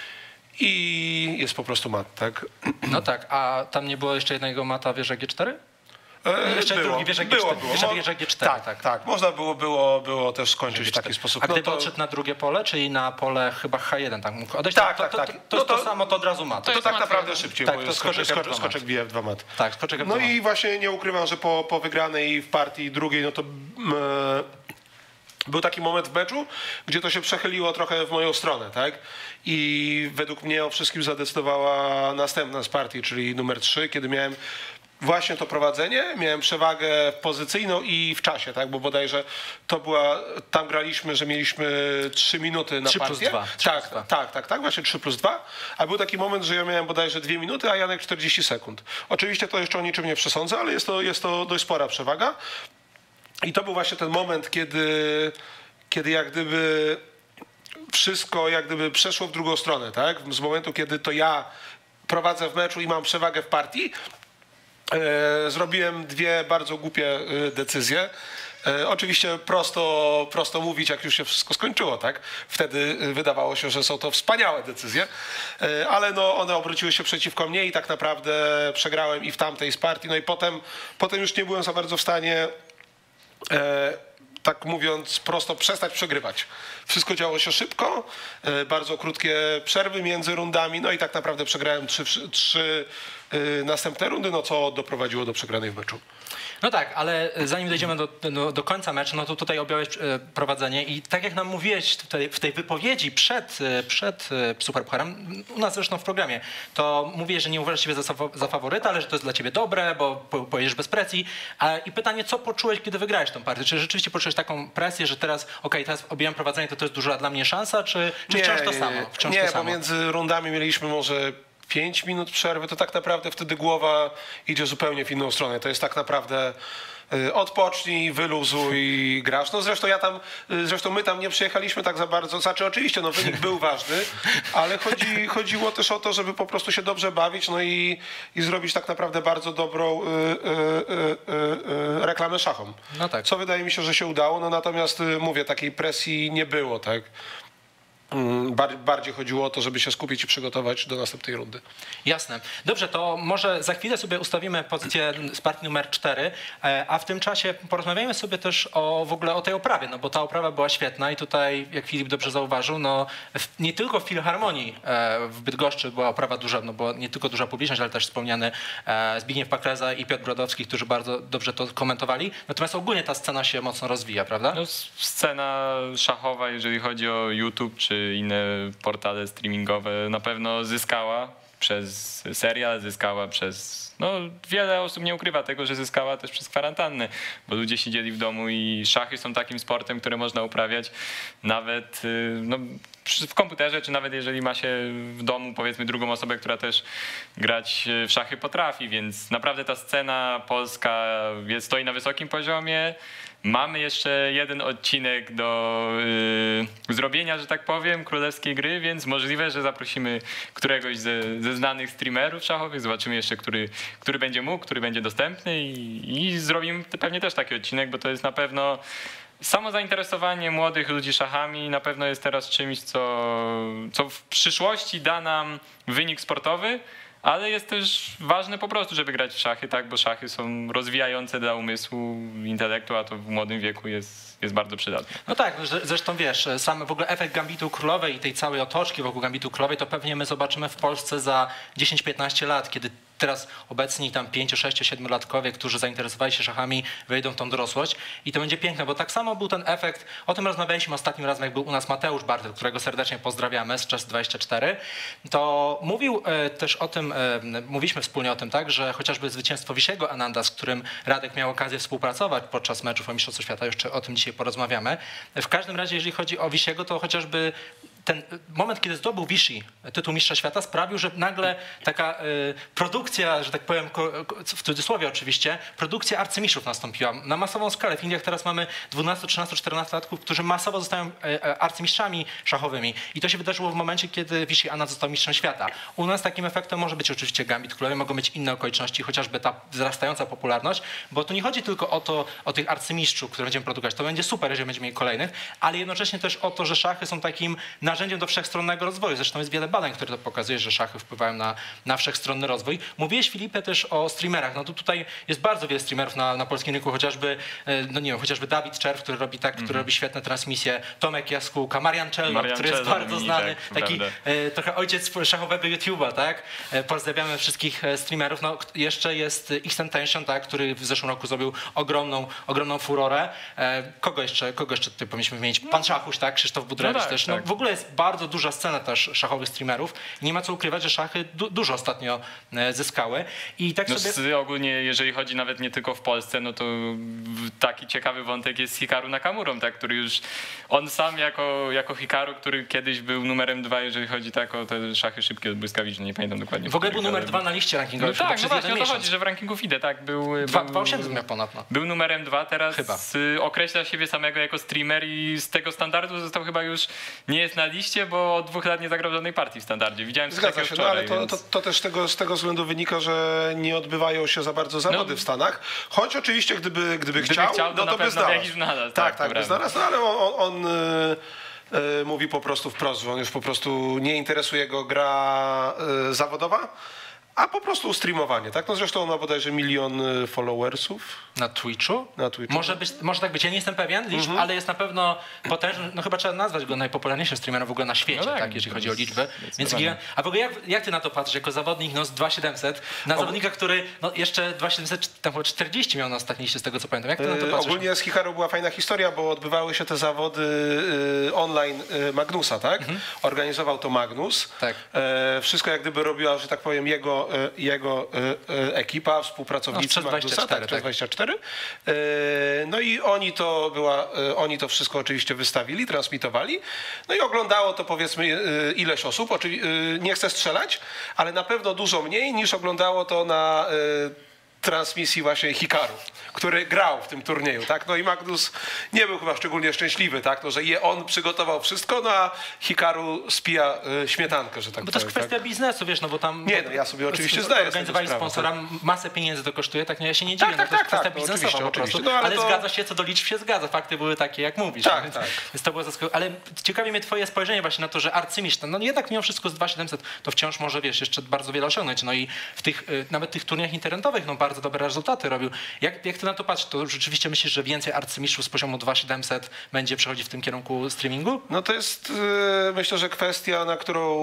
i jest po prostu mat, tak? No tak, a tam nie było jeszcze jednego mata wieża g cztery? E, Jeszcze drugi wieża G cztery, wieża- Mo- wieża G cztery, tak, tak. tak, można było, było, było też skończyć w taki sposób. A No gdyby to- odszedł na drugie pole, czyli na pole chyba h jeden, tak mógł odejść, Tak, to, tak, to, tak. to, to, No jest to to- samo, to od razu mat. To jest tak mat naprawdę jeden. szybciej, Tak, bo to jest skoczek skoczek, F dwa skoczek, skoczek mat. bije f dwa mat. Tak, skoczek F No dwa mat. i właśnie nie ukrywam, że po, po wygranej w partii drugiej, no to mm, e, był taki moment w meczu, gdzie to się przechyliło trochę w moją stronę, tak? I według mnie o wszystkim zadecydowała następna z partii, czyli numer trzy, kiedy miałem właśnie to prowadzenie, miałem przewagę pozycyjną i w czasie, tak? Bo bodajże to była, tam graliśmy, że mieliśmy trzy minuty na trzy plus partię. dwa, trzy Tak, plus dwa. tak, tak, tak, właśnie trzy plus dwa, a był taki moment, że ja miałem bodajże dwie minuty, a Janek czterdzieści sekund. Oczywiście to jeszcze o niczym nie przesądzę, ale jest to, jest to dość spora przewaga. I to był właśnie ten moment, kiedy, kiedy jak gdyby wszystko jak gdyby przeszło w drugą stronę, tak? Z momentu, kiedy to ja prowadzę w meczu i mam przewagę w partii, e, zrobiłem dwie bardzo głupie e, decyzje. E, oczywiście prosto, prosto mówić, jak już się wszystko skończyło, tak? Wtedy e, wydawało się, że są to wspaniałe decyzje, e, ale no, one obróciły się przeciwko mnie i tak naprawdę przegrałem i w tamtej z partii. No i potem, potem już nie byłem za bardzo w stanie, e, tak mówiąc prosto, przestać przegrywać. Wszystko działo się szybko, e, bardzo krótkie przerwy między rundami, no i tak naprawdę przegrałem trzy, trzy e, następne rundy, no co doprowadziło do przegranej w meczu. No tak, ale zanim dojdziemy do, do, do końca meczu, no to tutaj objąłeś e, prowadzenie i tak jak nam mówiłeś tutaj, w tej wypowiedzi przed, e, przed e, Superpucharem, u nas zresztą w programie, to mówię, że nie uważasz siebie za, fa- za faworyta, ale że to jest dla ciebie dobre, bo po- pojedziesz bez presji. A, I pytanie, co poczułeś, kiedy wygrałeś tą partię? Czy rzeczywiście poczułeś taką presję, że teraz, okej, teraz objęłem prowadzenie, to to jest duża dla mnie szansa, czy, czy wciąż to samo? Wciąż nie, to samo? pomiędzy rundami mieliśmy może pięć minut przerwy, to tak naprawdę wtedy głowa idzie zupełnie w inną stronę. To jest tak naprawdę y, odpocznij, wyluzuj, grasz. No zresztą ja tam, y, zresztą my tam nie przyjechaliśmy tak za bardzo, znaczy oczywiście no wynik był ważny, ale chodzi, chodziło też o to, żeby po prostu się dobrze bawić, no i, i zrobić tak naprawdę bardzo dobrą y, y, y, y, y, reklamę szachom. No tak. Co wydaje mi się, że się udało, no natomiast y, mówię, takiej presji nie było, tak? Bardziej chodziło o to, żeby się skupić i przygotować do następnej rundy. Jasne. Dobrze, to może za chwilę sobie ustawimy pozycję z partii numer cztery, a w tym czasie porozmawiajmy sobie też o w ogóle o tej oprawie, no bo ta oprawa była świetna i tutaj, jak Filip dobrze zauważył, no nie tylko w Filharmonii w Bydgoszczy była oprawa duża, no bo nie tylko duża publiczność, ale też wspomniany Zbigniew Pakleza i Piotr Brodowski, którzy bardzo dobrze to komentowali. Natomiast ogólnie ta scena się mocno rozwija, prawda? No, scena szachowa, jeżeli chodzi o YouTube czy inne portale streamingowe, na pewno zyskała przez serial, zyskała przez... No, wiele osób nie ukrywa tego, że zyskała też przez kwarantannę, bo ludzie siedzieli w domu i szachy są takim sportem, który można uprawiać nawet no, w komputerze, czy nawet jeżeli ma się w domu, powiedzmy, drugą osobę, która też grać w szachy potrafi, więc naprawdę ta scena polska jest, stoi na wysokim poziomie. Mamy jeszcze jeden odcinek do yy, zrobienia, że tak powiem, królewskiej gry, więc możliwe, że zaprosimy któregoś ze, ze znanych streamerów szachowych, zobaczymy jeszcze, który, który będzie mógł, który będzie dostępny i, i zrobimy pewnie też taki odcinek, bo to jest na pewno samo zainteresowanie młodych ludzi szachami na pewno jest teraz czymś, co, co w przyszłości da nam wynik sportowy, ale jest też ważne po prostu, żeby grać w szachy, tak, bo szachy są rozwijające dla umysłu, intelektu, a to w młodym wieku jest, jest bardzo przydatne. No tak, zresztą wiesz, sam w ogóle efekt Gambitu Królowej i tej całej otoczki wokół Gambitu Królowej to pewnie my zobaczymy w Polsce za dziesięć piętnaście lat, kiedy teraz obecni tam pięcio, sześcio, siedmiolatkowie, którzy zainteresowali się szachami, wejdą w tą dorosłość i to będzie piękne, bo tak samo był ten efekt, o tym rozmawialiśmy ostatnim razem, jak był u nas Mateusz Bartel, którego serdecznie pozdrawiamy z Chess dwadzieścia cztery, to mówił e, też o tym, e, mówiliśmy wspólnie o tym, tak, że chociażby zwycięstwo Wisiego Ananda, z którym Radek miał okazję współpracować podczas meczów o Mistrzostwo Świata, jeszcze o tym dzisiaj porozmawiamy. W każdym razie, jeżeli chodzi o Wisiego, to chociażby ten moment, kiedy zdobył Vichy tytuł Mistrza Świata, sprawił, że nagle taka y, produkcja, że tak powiem, ko, w cudzysłowie oczywiście, produkcja arcymistrzów nastąpiła na masową skalę. W Indiach teraz mamy dwunastu, trzynastu, czternastolatków, którzy masowo zostają y, arcymistrzami szachowymi. I to się wydarzyło w momencie, kiedy Vichy Anand został mistrzem świata. U nas takim efektem może być oczywiście Gambit Królowy, mogą być inne okoliczności, chociażby ta wzrastająca popularność, bo tu nie chodzi tylko o to, o tych arcymistrzów, które będziemy produkować. To będzie super, jeżeli będziemy mieli kolejnych, ale jednocześnie też o to, że szachy są takim narzędziem do wszechstronnego rozwoju. Zresztą jest wiele badań, które to pokazuje, że szachy wpływają na, na wszechstronny rozwój. Mówiłeś, Filipie, też o streamerach. No to tutaj jest bardzo wiele streamerów na, na polskim rynku, chociażby, no nie wiem, chociażby Dawid Czerw, który robi tak, mm-hmm. który robi świetne transmisje, Tomek Jaskółka, Marian Czelno, który jest bardzo mini, znany, tak, taki e, trochę ojciec szachowego YouTube'a, tak? E, pozdrawiamy wszystkich streamerów. No jeszcze jest X-Tension, tak, który w zeszłym roku zrobił ogromną, ogromną furorę. E, kogo jeszcze, kogo jeszcze tutaj powinniśmy wymienić? Pan Szachuś, tak? Krzysztof Budrewicz no tak, też. No, tak. W ogóle jest bardzo duża scena też szachowych streamerów i nie ma co ukrywać, że szachy du dużo ostatnio zyskały. I tak no sobie... Ogólnie, jeżeli chodzi nawet nie tylko w Polsce, no to taki ciekawy wątek jest Hikaru Nakamurą, tak, który już on sam jako, jako Hikaru, który kiedyś był numerem dwa, jeżeli chodzi tak o te szachy szybkie, błyskawiczne, nie pamiętam dokładnie. W ogóle był numer dwa na liście rankingowej. No tak, no właśnie o to chodzi, że w rankingu F I D E, tak, był... dwa przecinek osiem miał ponad, no. Był numerem dwa, teraz chyba. określa siebie samego jako streamer i z tego standardu został chyba już, nie jest na liście, bo od dwóch lat nie zagrał żadnej partii w standardzie. Widziałem coś Zgadza się, wczoraj, no ale to, więc... to, to też tego, z tego względu wynika, że nie odbywają się za bardzo zawody no, w Stanach. Choć oczywiście, gdyby, gdyby, gdyby chciał, chciał, no to, to by znalazł. jakiś znalazł. Tak, tak, tak, by znalazł, no, ale on, on, on yy, yy, mówi po prostu wprost, że on już po prostu nie interesuje go gra yy, zawodowa, a po prostu streamowanie, tak? No zresztą on ma bodajże milion followersów. Na Twitchu? Na Twitchu. Może, być, może tak być, ja nie jestem pewien liczb, mm-hmm. ale jest na pewno potężny, no chyba trzeba nazwać go najpopularniejszym streamerem w ogóle na świecie, no tak, tak, jeżeli chodzi o liczby. Więc, a w ogóle jak, jak ty na to patrzysz, jako zawodnik no, z dwa tysiące siedemset, na o... zawodnika, który no, jeszcze dwa tysiące siedemset, tam chyba czterdzieści miał na ostatniej liście, z tego co pamiętam. Jak ty na to patrzysz? Yy, ogólnie z Hikaru była fajna historia, bo odbywały się te zawody yy, online yy, Magnusa, tak? Mm-hmm. Organizował to Magnus. Tak. Yy, wszystko jak gdyby robiła, że tak powiem, jego, yy, jego yy, ekipa, współpracownicy no, Magnusa, tak, tak. dwadzieścia cztery. No i oni to była, oni to wszystko oczywiście wystawili, transmitowali. No i oglądało to powiedzmy ileś osób. Oczywiście nie chcę strzelać, ale na pewno dużo mniej niż oglądało to na transmisji właśnie Hikaru, który grał w tym turnieju, tak? No i Magnus nie był chyba szczególnie szczęśliwy, tak? No, że je on przygotował wszystko, no a Hikaru spija y, śmietankę, że tak Bo też powiem, kwestia tak? biznesu, wiesz, no bo tam... Nie, no ja sobie oczywiście zdaję sobie Organizowali sprawę, sponsora, masę pieniędzy to kosztuje, tak, no ja się nie dziwię, Tak, no tak, to jest tak, kwestia tak, no biznesowa oczywiście, po prostu, oczywiście. No, ale ale to- zgadza się, co do liczb się zgadza, fakty były takie, jak mówisz. Tak, więc, tak. Więc to było zaskakujące. Ale ciekawi mnie twoje spojrzenie właśnie na to, że arcymistrz, no jednak mimo wszystko z dwa tysiące siedemset to wciąż może, wiesz, jeszcze bardzo wiele osiągnąć, no i w tych, y, nawet tych turniejach internetowych, no bardzo dobre rezultaty robił. Jak, jak ty na to patrzysz, to rzeczywiście myślisz, że więcej arcymistrzów z poziomu dwa tysiące siedemset będzie przechodzić w tym kierunku streamingu? No to jest, yy, myślę, że kwestia, na którą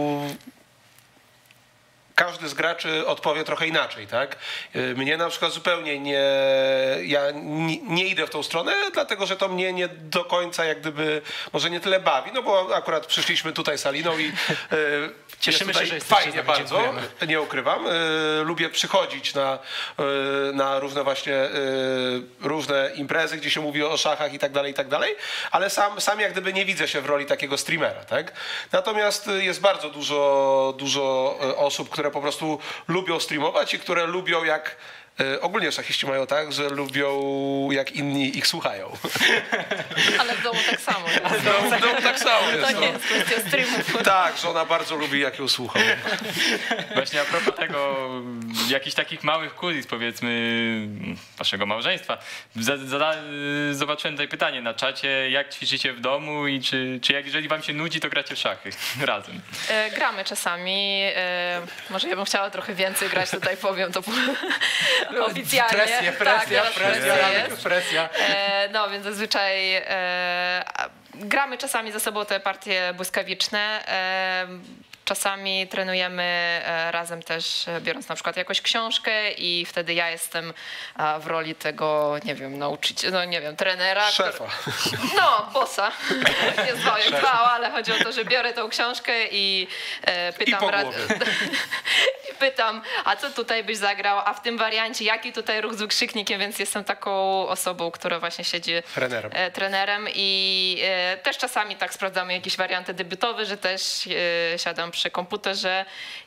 każdy z graczy odpowie trochę inaczej, tak? Yy, Mnie na przykład zupełnie nie, ja nie, nie idę w tą stronę, dlatego że to mnie nie do końca jak gdyby, może nie tyle bawi, no bo akurat przyszliśmy tutaj z Aliną i yy, Cieszymy jest się, tutaj że jesteście fajnie z nami, bardzo, dziękujemy. nie ukrywam. Yy, lubię przychodzić na, yy, na różne właśnie yy, różne imprezy, gdzie się mówi o szachach i tak dalej, i tak dalej, ale sam, sam jak gdyby nie widzę się w roli takiego streamera, tak? Natomiast yy, jest bardzo dużo, dużo yy, osób, które po prostu lubią streamować i które lubią jak yy, ogólnie szachiści mają tak, że lubią jak inni ich słuchają. Ale w domu tak samo. No, no, tak samo To jest. nie No. jest kwestia streamów. Tak, żona bardzo lubi jak ją słucham. Właśnie a propos tego, jakichś takich małych kulis, powiedzmy, waszego małżeństwa. Zada, zada, zobaczyłem tutaj pytanie na czacie, jak ćwiczycie w domu i czy, czy jak, jeżeli wam się nudzi, to gracie w szachy razem. E, gramy czasami. E, może ja bym chciała trochę więcej grać, tutaj powiem to oficjalnie. Presja, presja, tak, presja, presja presja, jest. presja. E, no więc zazwyczaj e, a- gramy czasami ze sobą te partie błyskawiczne. E, Czasami trenujemy e, razem też, e, biorąc na przykład jakąś książkę i wtedy ja jestem a, w roli tego, nie wiem, nauczyciela, no nie wiem, trenera. Szefa. Który, no, bossa. Nie zwał jak zwał, ale chodzi o to, że biorę tą książkę i e, pytam... I po rad- głowie. I pytam, a co tutaj byś zagrał, a w tym wariancie jaki tutaj ruch z wykrzyknikiem, więc jestem taką osobą, która właśnie siedzi Trenerem. e, trenerem i e, też czasami tak sprawdzamy jakieś warianty debiutowe, że też e, siadam przy komputerze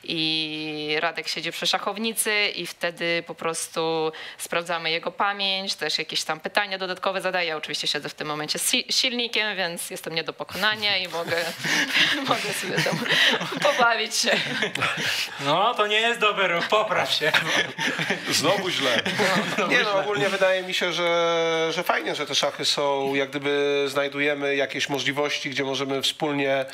i Radek siedzi przy szachownicy i wtedy po prostu sprawdzamy jego pamięć, też jakieś tam pytania dodatkowe zadaję. Ja oczywiście siedzę w tym momencie z si- silnikiem, więc jestem nie do pokonania i mogę, mogę sobie tam pobawić się. No, to nie jest dobry ruch, popraw się. Znowu źle. Nie no, ogólnie wydaje mi się, że, że fajnie, że te szachy są, jak gdyby znajdujemy jakieś możliwości, gdzie możemy wspólnie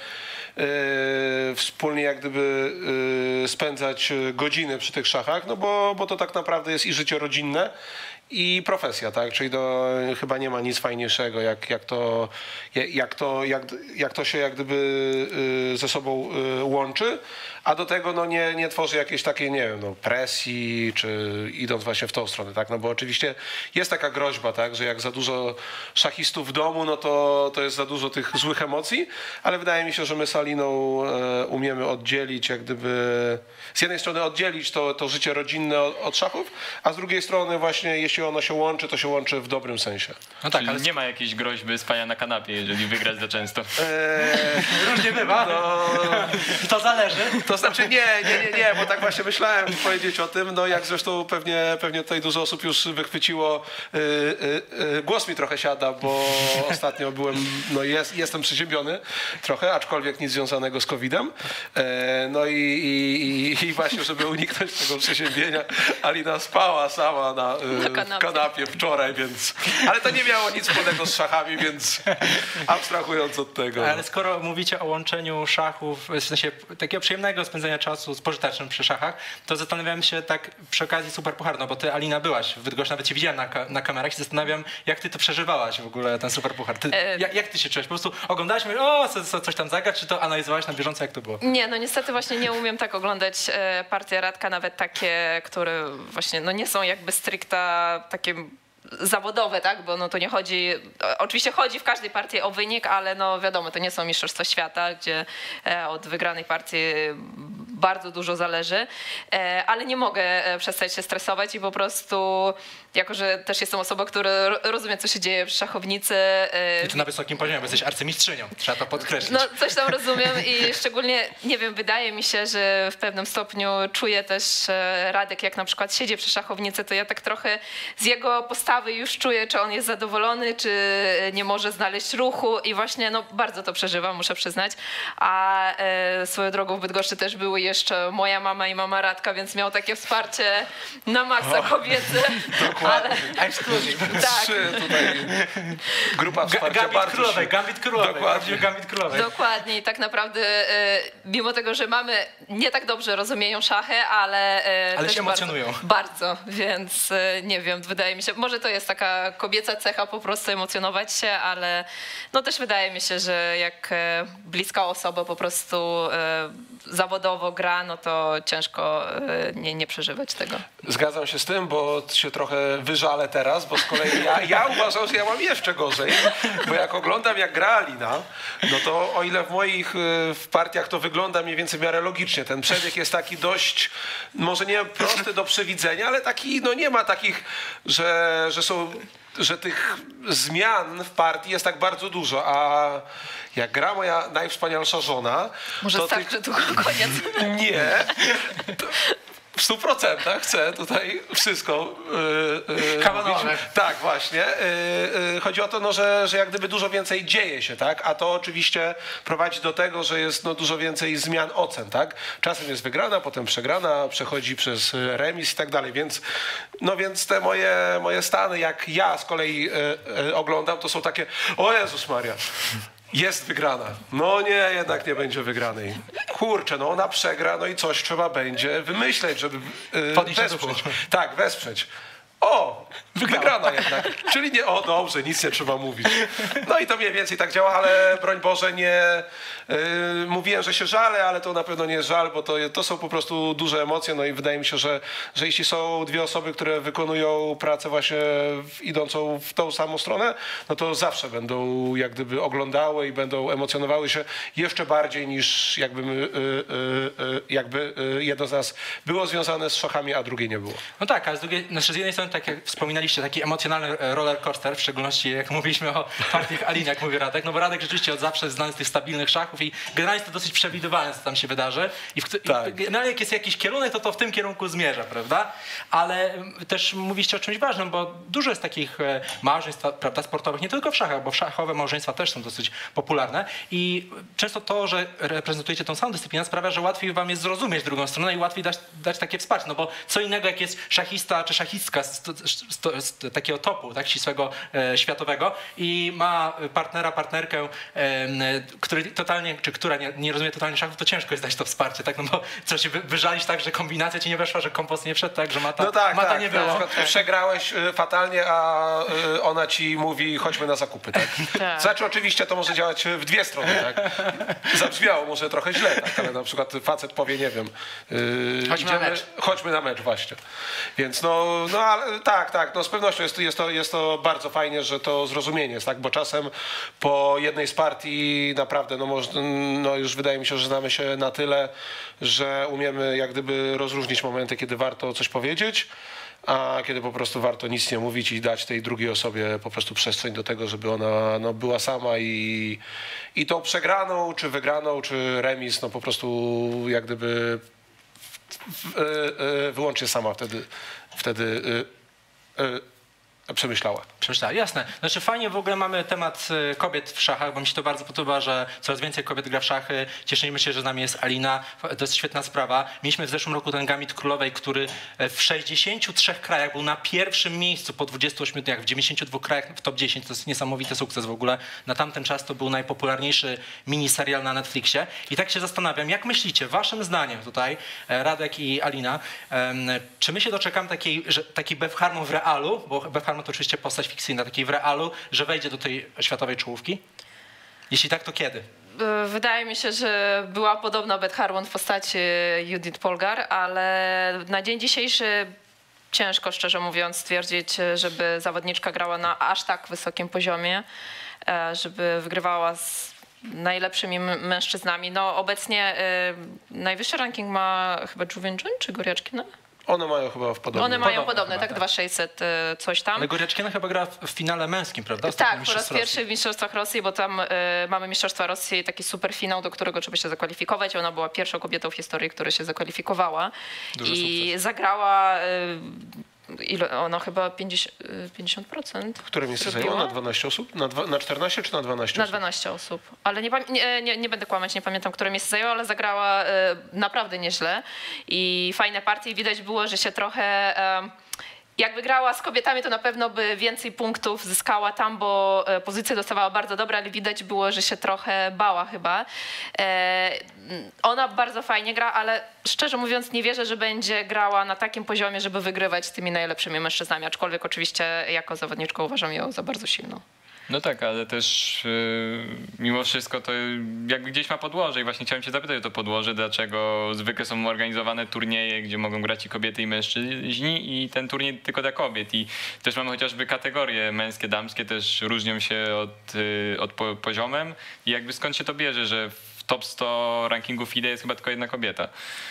Yy, wspólnie jak gdyby yy, spędzać godziny przy tych szachach, no bo, bo to tak naprawdę jest i życie rodzinne, i profesja, tak? Czyli to chyba nie ma nic fajniejszego, jak, jak, to, jak, to, jak, jak to się jak gdyby yy, ze sobą yy, łączy, a do tego no, nie, nie tworzy jakiejś takiej, nie wiem, no, presji, czy idąc właśnie w tą stronę, tak? No bo oczywiście jest taka groźba, tak? Że jak za dużo szachistów w domu, no to, to jest za dużo tych złych emocji, ale wydaje mi się, że my z Aliną e, umiemy oddzielić, jak gdyby z jednej strony oddzielić to, to życie rodzinne od, od szachów, a z drugiej strony właśnie jeśli ono się łączy, to się łączy w dobrym sensie. No tak, Czyli ale nie ma jakiejś groźby spania na kanapie, jeżeli wygrać za często. Eee, różnie bywa. no, To zależy. To znaczy nie, nie, nie, nie, bo tak właśnie myślałem powiedzieć o tym, no jak zresztą pewnie, pewnie tutaj dużo osób już wychwyciło, yy, yy, głos mi trochę siada, bo ostatnio byłem, no jest, jestem przeziębiony trochę, aczkolwiek nic związanego z kowidem. E, no i, i, i właśnie, żeby uniknąć tego przeziębienia, Alina spała sama na, yy, Na w kanapie. kanapie wczoraj, więc, ale to nie miało nic wspólnego z szachami, więc abstrahując od tego. Ale skoro mówicie o łączeniu szachów, w sensie takiego przyjemnego spędzania czasu z pożytecznym przy szachach, to zastanawiam się tak przy okazji Superpucharu, no bo ty, Alina, byłaś w Bydgoszczy, nawet cię widziałem na, ka- na kamerach i zastanawiam, jak ty to przeżywałaś w ogóle, ten Superpuchar. Ty, E, jak, jak ty się czułaś? Po prostu oglądałaś, mówisz, o, co, co, coś tam zagrać, czy to analizowałaś na bieżąco, jak to było? Nie, no niestety właśnie nie umiem tak oglądać e, partie Radka, nawet takie, które właśnie no nie są jakby stricte takie zawodowe, tak, bo no to nie chodzi, oczywiście chodzi w każdej partii o wynik, ale no wiadomo, to nie są mistrzostwa świata, gdzie e, od wygranej partii bardzo dużo zależy, e, ale nie mogę e, przestać się stresować i po prostu, jako że też jestem osobą, która ro- rozumie, co się dzieje przy szachownicy. e, I to na wysokim poziomie, bo jesteś arcymistrzynią, trzeba to podkreślić. No, coś tam rozumiem i szczególnie, nie wiem, wydaje mi się, że w pewnym stopniu czuję też e, Radek, jak na przykład siedzi przy szachownicy, to ja tak trochę z jego postawy już czuję, czy on jest zadowolony, czy nie może znaleźć ruchu i właśnie no, bardzo to przeżywam, muszę przyznać. A e, swoją drogą w Bydgoszczy też były jeszcze moja mama i mama Radka, więc miał takie wsparcie na maksa kobiece. Dokładnie. Ale, Ekskluzyw. tak. Trzy tutaj grupa Ga- wsparcia Gambit bardzo królowej, się- Gambit królowej. Dokładnie. Prawdziwy Gambit królowej. Dokładnie i tak naprawdę e, mimo tego, że mamy nie tak dobrze rozumieją szachy, ale e, Ale też się emocjonują. Bardzo, bardzo, więc e, nie wiem, wydaje mi się, może to jest taka kobieca cecha po prostu emocjonować się, ale no też wydaje mi się, że jak e, bliska osoba po prostu e, zawodowo gra, no to ciężko e, nie, nie przeżywać tego. Zgadzam się z tym, bo się trochę wyżalę teraz, bo z kolei ja, ja uważam, że ja mam jeszcze gorzej, bo jak oglądam jak gra Alina, no to o ile w moich y, w partiach to wygląda mniej więcej w miarę logicznie, ten przebieg jest taki dość, może nie prosty do przewidzenia, ale taki, no nie ma takich, że, że są, że tych zmian w partii jest tak bardzo dużo, a jak gra moja najwspanialsza żona, Może to starczy tych... tu koniec. Nie. To w stu procentach chcę tutaj wszystko yy, yy, Kawanowe. mówić. Tak, właśnie. Yy, yy, chodzi o to, no, że, że jak gdyby dużo więcej dzieje się, tak? A to oczywiście prowadzi do tego, że jest no, dużo więcej zmian ocen, tak? Czasem jest wygrana, potem przegrana, przechodzi przez remis i tak dalej, więc no więc te moje, moje stany, jak ja z kolei yy, yy, oglądam, to są takie, o Jezus Maria. Jest wygrana. No nie, jednak nie będzie wygranej. Kurczę, no ona przegra, no i coś trzeba będzie wymyśleć, żeby yy, Podnieść na wesprzeć. duchu. Tak, wesprzeć. O, wygrana jednak. Czyli nie, o dobrze, nic nie trzeba mówić. No i to mniej więcej tak działa, ale broń Boże nie... Yy, mówiłem, że się żalę, ale to na pewno nie jest żal, bo to, to są po prostu duże emocje, no i wydaje mi się, że, że jeśli są dwie osoby, które wykonują pracę właśnie w, idącą w tą samą stronę, no to zawsze będą jak gdyby oglądały i będą emocjonowały się jeszcze bardziej niż jakby, my, yy, yy, jakby yy, jedno z nas było związane z szachami, a drugie nie było. No tak, ale z drugiej, znaczy z jednej strony, tak jak wspominaliście, taki emocjonalny roller coaster, w szczególności jak mówiliśmy o partiach Alin, jak mówi Radek, no bo Radek rzeczywiście od zawsze jest znany z tych stabilnych szachów i generalnie jest to dosyć przewidywalne, co tam się wydarzy. I, w, Tak. i generalnie jak jest jakiś kierunek, to to w tym kierunku zmierza, prawda? Ale też mówiliście o czymś ważnym, bo dużo jest takich e, małżeństw, prawda, sportowych, nie tylko w szachach, bo szachowe małżeństwa też są dosyć popularne i często to, że reprezentujecie tą samą dyscyplinę, sprawia, że łatwiej wam jest zrozumieć drugą stronę i łatwiej dać, dać takie wsparcie, no bo co innego jak jest szachista czy szachistka z, z, z, z takiego topu, tak, ścisłego e, światowego i ma partnera, partnerkę, e, który totalnie, czy która nie, nie rozumie totalnie szachów, to ciężko jest dać to wsparcie, tak, no bo trzeba się wy, wyżalić tak, że kombinacja ci nie weszła, że kompost nie wszedł, tak, że mata, No tak, mata tak. nie Na było. przykład przegrałeś y, fatalnie, a y, ona ci mówi, chodźmy na zakupy, tak? Tak. Znaczy oczywiście to może działać w dwie strony, tak? Zabrzmiało może trochę źle, tak? Ale na przykład facet powie, nie wiem, y, Chodźmy na mecz. chodźmy na mecz, właśnie. Więc no, no ale tak, tak, no z pewnością jest, jest, to, jest to bardzo fajnie, że to zrozumienie jest, tak? Bo czasem po jednej z partii naprawdę, no, może, no już wydaje mi się, że znamy się na tyle, że umiemy jak gdyby rozróżnić momenty, kiedy warto coś powiedzieć, a kiedy po prostu warto nic nie mówić i dać tej drugiej osobie po prostu przestrzeń do tego, żeby ona no, była sama i, i tą przegraną, czy wygraną, czy remis, no po prostu jak gdyby w, w, e, wyłącznie sama wtedy, wtedy e, e, przemyślała. Przemyślała, jasne. Znaczy fajnie w ogóle mamy temat y, kobiet w szachach, bo mi się to bardzo podoba, że coraz więcej kobiet gra w szachy. Cieszymy się, że z nami jest Alina. To jest świetna sprawa. Mieliśmy w zeszłym roku ten Gambit Królowej, który w sześćdziesięciu trzech krajach był na pierwszym miejscu po dwudziestu ośmiu dniach, w dziewięćdziesięciu dwóch krajach w top dziesięć. To jest niesamowity sukces w ogóle. Na tamten czas to był najpopularniejszy miniserial na Netflixie. I tak się zastanawiam, jak myślicie, waszym zdaniem tutaj, e, Radek i Alina, em, czy my się doczekamy takiej, że, takiej Beth Harmon w realu, bo Beth Harmon to oczywiście postać fikcyjna, takiej w realu, że wejdzie do tej światowej czołówki? Jeśli tak, to kiedy? Wydaje mi się, że była podobna Beth Harmon w postaci Judith Polgar, ale na dzień dzisiejszy ciężko, szczerze mówiąc, stwierdzić, żeby zawodniczka grała na aż tak wysokim poziomie, żeby wygrywała z najlepszymi m- mężczyznami. No obecnie y, najwyższy ranking ma chyba Juvenjun czy Goriaczkina? One mają chyba w podobnym. One mają Podobne podobne, chyba, tak, tak. dwa tysiące sześćset y, coś tam. Ale Goriaczkina chyba gra w w finale męskim, prawda? Ostatnio Tak, po raz Mistrzostw pierwszy Rosji. w Mistrzostwach Rosji, bo tam y, mamy Mistrzostwa Rosji, taki super finał, do którego trzeba się zakwalifikować. Ona była pierwszą kobietą w historii, która się zakwalifikowała. Duży I sukces. zagrała, y, ile, ona chyba pięćdziesiąt, y, pięćdziesiąt procent. Które miejsce zrobiła? zajęło? Na dwanaście osób? Na, dwa, na czternaście czy na dwanaście Na osób? dwanaście osób. Ale nie, pamię- nie, nie, nie będę kłamać, nie pamiętam, które miejsce zajęła, ale zagrała e, naprawdę nieźle. I fajne partie. I widać było, że się trochę... E, jak wygrała z kobietami, to na pewno by więcej punktów zyskała tam, bo e, pozycję dostawała bardzo dobre, ale widać było, że się trochę bała chyba. E, ona bardzo fajnie gra, ale szczerze mówiąc nie wierzę, że będzie grała na takim poziomie, żeby wygrywać z tymi najlepszymi mężczyznami. Aczkolwiek oczywiście jako zawodniczkę uważam ją za bardzo silną. No tak, ale też yy, mimo wszystko to jakby gdzieś ma podłoże i właśnie chciałem cię zapytać o to podłoże, dlaczego zwykle są organizowane turnieje, gdzie mogą grać i kobiety i mężczyźni i ten turniej tylko dla kobiet i też mamy chociażby kategorie męskie, damskie też różnią się od, yy, od po, poziomem i jakby skąd się to bierze, że w top sto rankingu F I D E jest chyba tylko jedna kobieta.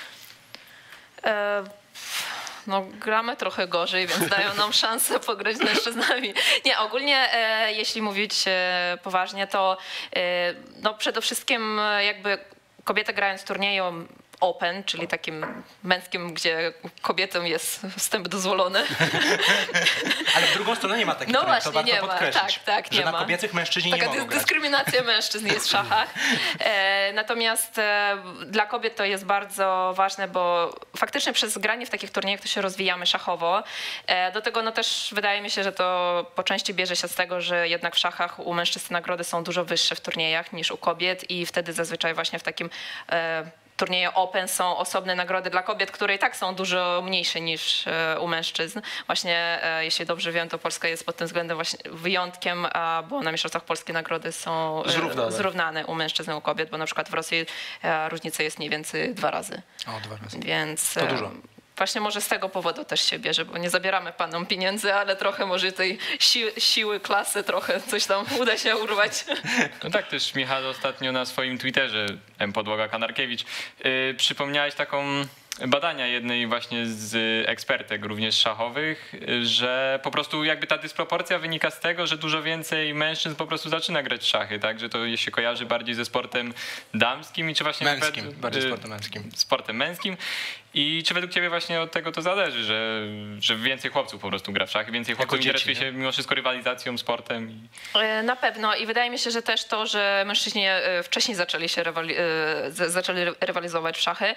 E, No, gramy trochę gorzej, więc dają nam szansę pograć z mężczyznami. Nie, ogólnie e, jeśli mówić e, poważnie, to e, no, przede wszystkim e, jakby kobiety grając w turnieju Open, czyli takim męskim, gdzie kobietom jest wstęp dozwolony. Ale w drugą stronę nie ma takich No turniejów, to właśnie, warto nie ma. podkreślić, Tak, tak, że nie na ma. kobiecych mężczyźni Taka nie mogą dys- grać. dyskryminacja mężczyzn jest w szachach. E, natomiast e, dla kobiet to jest bardzo ważne, bo faktycznie przez granie w takich turniejach to się rozwijamy szachowo. E, do tego no też wydaje mi się, że to po części bierze się z tego, że jednak w szachach u mężczyzn nagrody są dużo wyższe w turniejach niż u kobiet i wtedy zazwyczaj właśnie w takim e, turnieje Open są osobne nagrody dla kobiet, które i tak są dużo mniejsze niż e, u mężczyzn. Właśnie, e, jeśli dobrze wiem, to Polska jest pod tym względem właśnie wyjątkiem, a, bo na Mistrzostwach Polskie nagrody są e, Zrównane. zrównane u mężczyzn i u kobiet, bo na przykład w Rosji e, różnica jest mniej więcej dwa razy. O, dwa razy. Więc To e, dużo. właśnie może z tego powodu też się bierze, bo nie zabieramy panom pieniędzy, ale trochę może tej si siły klasy trochę coś tam uda się urwać. No tak, też Michał ostatnio na swoim Twitterze, M. Podłoga Kanarkiewicz, yy, przypomniałeś taką badania jednej właśnie z ekspertek również szachowych, że po prostu jakby ta dysproporcja wynika z tego, że dużo więcej mężczyzn po prostu zaczyna grać w szachy, tak? Że to się kojarzy bardziej ze sportem damskim i czy właśnie Męskim, według- bardziej y, sportem męskim. sportem męskim. I czy według ciebie właśnie od tego to zależy, że, że więcej chłopców po prostu gra w szachy, więcej chłopców dzieci, interesuje nie? się mimo wszystko rywalizacją, sportem? I... E, Na pewno i wydaje mi się, że też to, że mężczyźni e, wcześniej zaczęli się rywali e, z- zaczęli rywalizować w szachy.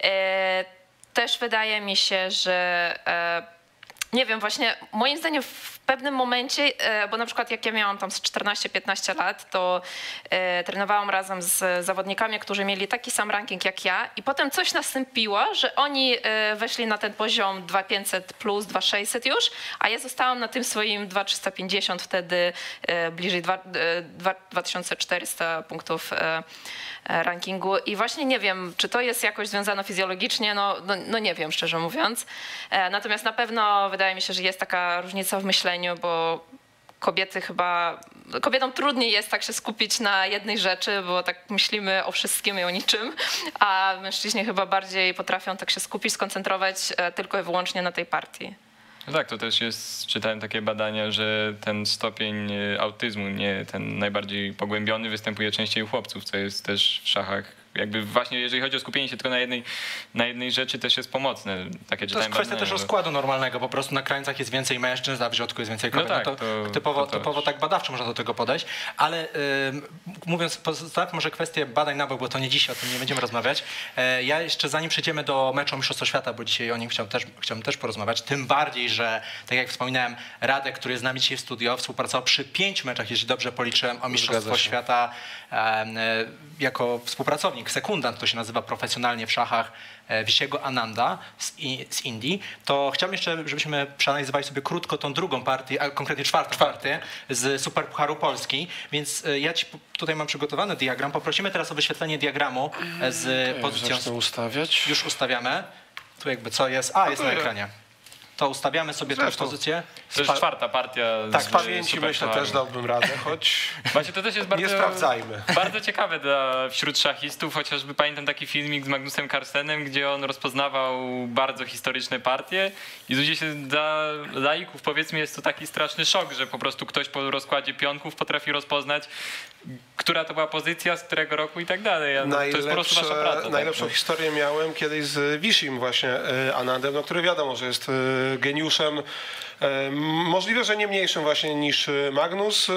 E, Też wydaje mi się, że e, nie wiem, właśnie moim zdaniem w pewnym momencie, e, bo na przykład jak ja miałam tam z czternaście piętnaście lat, to e, trenowałam razem z zawodnikami, którzy mieli taki sam ranking jak ja i potem coś nastąpiło, że oni e, weszli na ten poziom dwa tysiące pięćset plus, dwa tysiące sześćset już, a ja zostałam na tym swoim dwa tysiące trzysta pięćdziesiąt wtedy e, bliżej dwa- e, dwa- dwa tysiące czterysta punktów e, e, rankingu i właśnie nie wiem, czy to jest jakoś związane fizjologicznie, no, no, no nie wiem, szczerze mówiąc. E, Natomiast na pewno wydaje mi się, że jest taka różnica w myśleniu, bo kobiety chyba, kobietom trudniej jest tak się skupić na jednej rzeczy, bo tak myślimy o wszystkim i o niczym, a mężczyźni chyba bardziej potrafią tak się skupić, skoncentrować e, tylko i wyłącznie na tej partii. No tak, to też jest, czytałem takie badania, że ten stopień e, autyzmu, nie ten najbardziej pogłębiony, występuje częściej u chłopców, co jest też w szachach. Jakby właśnie jeżeli chodzi o skupienie się tylko na jednej, na jednej rzeczy też jest pomocne. Takie To jest czytałem kwestia badania, też że- rozkładu normalnego, po prostu na krańcach jest więcej mężczyzn, a w środku jest więcej kobiet. No tak, to, to- typowo, to też. typowo tak badawczo można do tego podejść, ale ym, mówiąc, pozostawmy może kwestię badań na bok, bo to nie dzisiaj, o tym nie będziemy rozmawiać. E, ja jeszcze zanim przejdziemy do meczu Mistrzostwa Świata, bo dzisiaj o nim chciałbym też, chciałbym też porozmawiać, tym bardziej, że tak jak wspominałem, Radek, który jest z nami dzisiaj w studio, współpracował przy pięciu meczach, jeśli dobrze policzyłem, o Mistrzostwo się. Świata em, e, jako współpracownik, sekundant, to się nazywa profesjonalnie w szachach, e, Wisiego Ananda z, I, z Indii, to chciałbym jeszcze, żebyśmy przeanalizowali sobie krótko tą drugą partię, a konkretnie czwartą partię z Superpucharu Polski, więc e, ja ci p- tutaj mam przygotowany diagram. Poprosimy teraz o wyświetlenie diagramu e, z pozycją. Zacznę ustawiać. Już ustawiamy. Tu jakby co jest? A, jest na ekranie. to ustawiamy sobie tę Zresztą. pozycję. To jest Spa- czwarta partia. Tak, Z z pamięci Super myślę Pucharu. też dałbym radę, choć Właśnie to też jest bardzo, nie sprawdzajmy. bardzo ciekawe dla, wśród szachistów, chociażby pamiętam taki filmik z Magnusem Carlsenem, gdzie on rozpoznawał bardzo historyczne partie i ludzie się dla laików powiedzmy jest to taki straszny szok, że po prostu ktoś po rozkładzie pionków potrafi rozpoznać, która to była pozycja, z którego roku i tak dalej. No, to jest po prostu wasza praca. Tak? najlepszą No. historię miałem kiedyś z Wishim właśnie e, Anandem, no, który wiadomo, że jest e, geniuszem, e, możliwe, że nie mniejszym właśnie niż e, Magnus e,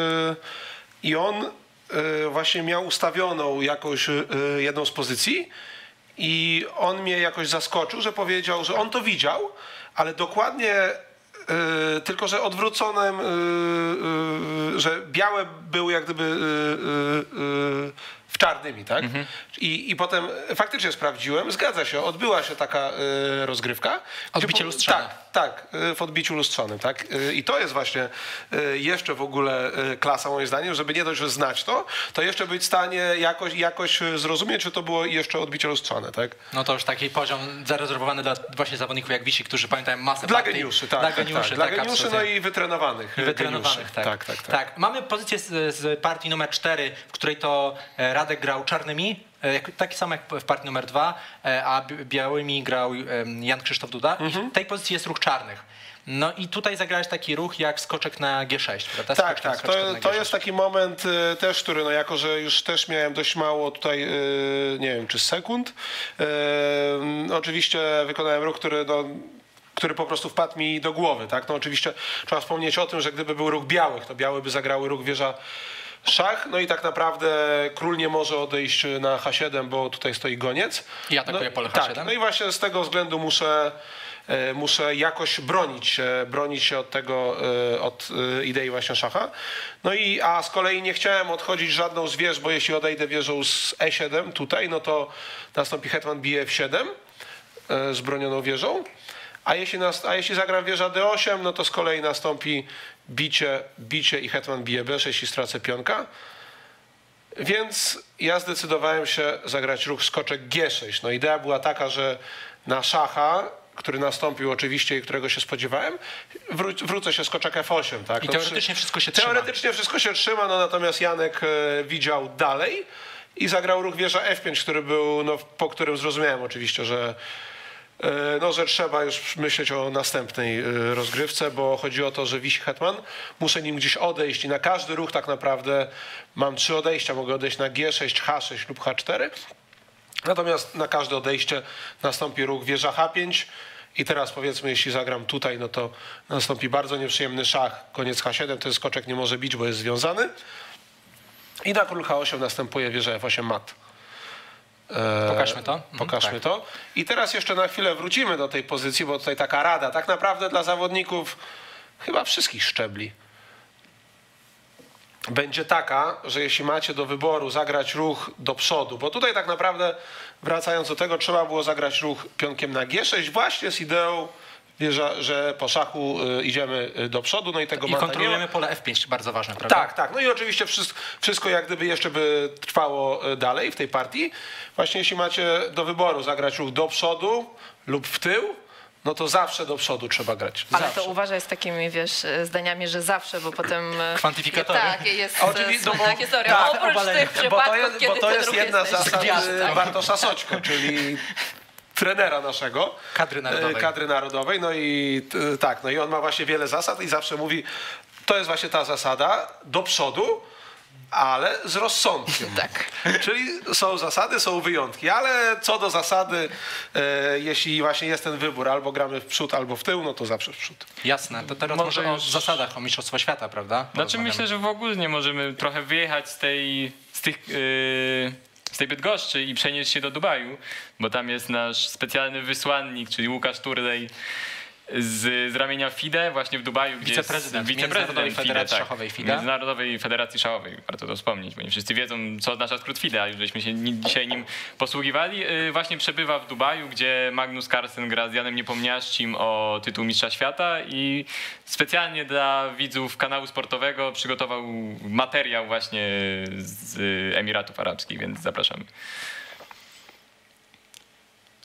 i on e, właśnie miał ustawioną jakąś e, jedną z pozycji i on mnie jakoś zaskoczył, że powiedział, że on to widział, ale dokładnie Yy, tylko, że odwróconym, yy, yy, że białe były jak gdyby yy, yy, w czarnymi, tak? Mhm. I, I potem faktycznie sprawdziłem, zgadza się, odbyła się taka yy, rozgrywka. Odbicie gdzie, lustrzane. Tak, tak, yy, w odbiciu lustrzanym, tak? Yy, I to jest właśnie yy, jeszcze w ogóle yy, klasa moim zdaniem, żeby nie dość, że znać to, to jeszcze być w stanie jakoś, jakoś zrozumieć, czy to było jeszcze odbicie lustrzane, tak? No to już taki poziom zarezerwowany dla właśnie zawodników jak Wisi, którzy pamiętają masę Dla partii. geniuszy, tak. Dla tak, geniuszy, tak, Dla tak, geniuszy, no absolutnie. i wytrenowanych. I wytrenowanych, geniuszy. tak. Tak, tak, tak. tak. Mamy pozycję z, z partii numer cztery, w której to e, Radek grał czarnymi, e, jak- taki sam jak w partii numer dwa, e, a bi- białymi grał e, Jan Krzysztof Duda. I Mhm. w tej pozycji jest ruch czarnych. No i tutaj zagrałeś taki ruch jak skoczek na G sześć, prawda? Tak, Skoczek- tak. skoczek To, na to G sześć. jest taki moment y, też, który no jako, że już też miałem dość mało tutaj, y, nie wiem, czy sekund. Y, oczywiście wykonałem ruch, który no, który po prostu wpadł mi do głowy, tak? No oczywiście trzeba wspomnieć o tym, że gdyby był ruch białych, to białe by zagrały ruch wieża szach, no i tak naprawdę król nie może odejść na H siedem, bo tutaj stoi goniec. I atakuje no, pole H siedem. Tak, no i właśnie z tego względu muszę e, muszę jakoś bronić się, bronić się od tego, e, od e, idei właśnie szacha. No i, a z kolei nie chciałem odchodzić żadną z wież, bo jeśli odejdę wieżą z E siedem tutaj, no to nastąpi hetman bije F siedem e, z bronioną wieżą. A jeśli, nas, a jeśli zagram wieża D osiem, no to z kolei nastąpi bicie, bicie i hetman bije B sześć i stracę pionka. Więc ja zdecydowałem się zagrać ruch skoczek G sześć. No idea była taka, że na szacha, który nastąpił oczywiście i którego się spodziewałem, wró- wrócę się skoczek F osiem. Tak? I No, teoretycznie wszystko się trzyma. Teoretycznie wszystko się trzyma, no natomiast Janek e, widział dalej i zagrał ruch wieża F pięć, który był, no, po którym zrozumiałem oczywiście, że e, no, że trzeba już myśleć o następnej e, rozgrywce, bo chodzi o to, że wisi hetman, muszę nim gdzieś odejść i na każdy ruch tak naprawdę mam trzy odejścia, mogę odejść na G sześć, H sześć lub H cztery. Natomiast na każde odejście nastąpi ruch wieża H pięć i teraz powiedzmy, jeśli zagram tutaj, no to nastąpi bardzo nieprzyjemny szach, koniec H siedem, ten skoczek nie może bić, bo jest związany. I na król H osiem następuje wieża F osiem mat. E, Pokażmy to. Mhm, Pokażmy tak. to. I teraz jeszcze na chwilę wrócimy do tej pozycji, bo tutaj taka rada, tak naprawdę dla zawodników chyba wszystkich szczebli będzie taka, że jeśli macie do wyboru zagrać ruch do przodu, bo tutaj tak naprawdę wracając do tego, trzeba było zagrać ruch pionkiem na G sześć właśnie z ideą, wieża, że po szachu y, idziemy y, do przodu, no i tego I mata nie ma. kontrolujemy pole F pięć, bardzo ważne, prawda? Tak, tak. No i oczywiście wszystko, wszystko jak gdyby jeszcze by trwało y, dalej w tej partii. Właśnie jeśli macie do wyboru zagrać ruch do przodu lub w tył, no to zawsze do przodu trzeba grać. Ale zawsze. to uważaj z takimi, wiesz, zdaniami, że zawsze, bo potem... e, Kwantyfikatory. Tak, jest Oczywiście, no bo- słynna historia. tak, Oprócz obalenie. tych Bo to przypadków, jest, kiedy bo to ten jest ruch jedna jest z zasad gwiazdą. y, Bartosza Soćko, czyli trenera naszego. Kadry narodowej. y, Kadry narodowej. No i y, tak, no i on ma właśnie wiele zasad i zawsze mówi, to jest właśnie ta zasada, do przodu, ale z rozsądkiem. Tak. Czyli są zasady, są wyjątki, ale co do zasady, e, jeśli właśnie jest ten wybór, albo gramy w przód, albo w tył, no to zawsze w przód. Jasne, to teraz Może może, o już- zasadach, o Mistrzostwo Świata, prawda? Znaczy Porozmawiamy. myślę, że w ogóle nie możemy trochę wyjechać z tej, z tych, yy, z tej Bydgoszczy i przenieść się do Dubaju, bo tam jest nasz specjalny wysłannik, czyli Łukasz Turlej z, z ramienia FIDE właśnie w Dubaju, gdzie Wiceprezydent jest Międzynarodowej wiceprezydent Federacji FIDE, Szachowej FIDE. Międzynarodowej Federacji Szachowej, warto to wspomnieć, bo nie wszyscy wiedzą, co oznacza skrót FIDE, a już żeśmy się ni- dzisiaj nim posługiwali. Yy, właśnie przebywa w Dubaju, gdzie Magnus Carlsen gra z Janem Niepomniaczcim o tytuł Mistrza Świata i specjalnie dla widzów kanału sportowego przygotował materiał właśnie z Emiratów Arabskich, więc zapraszamy.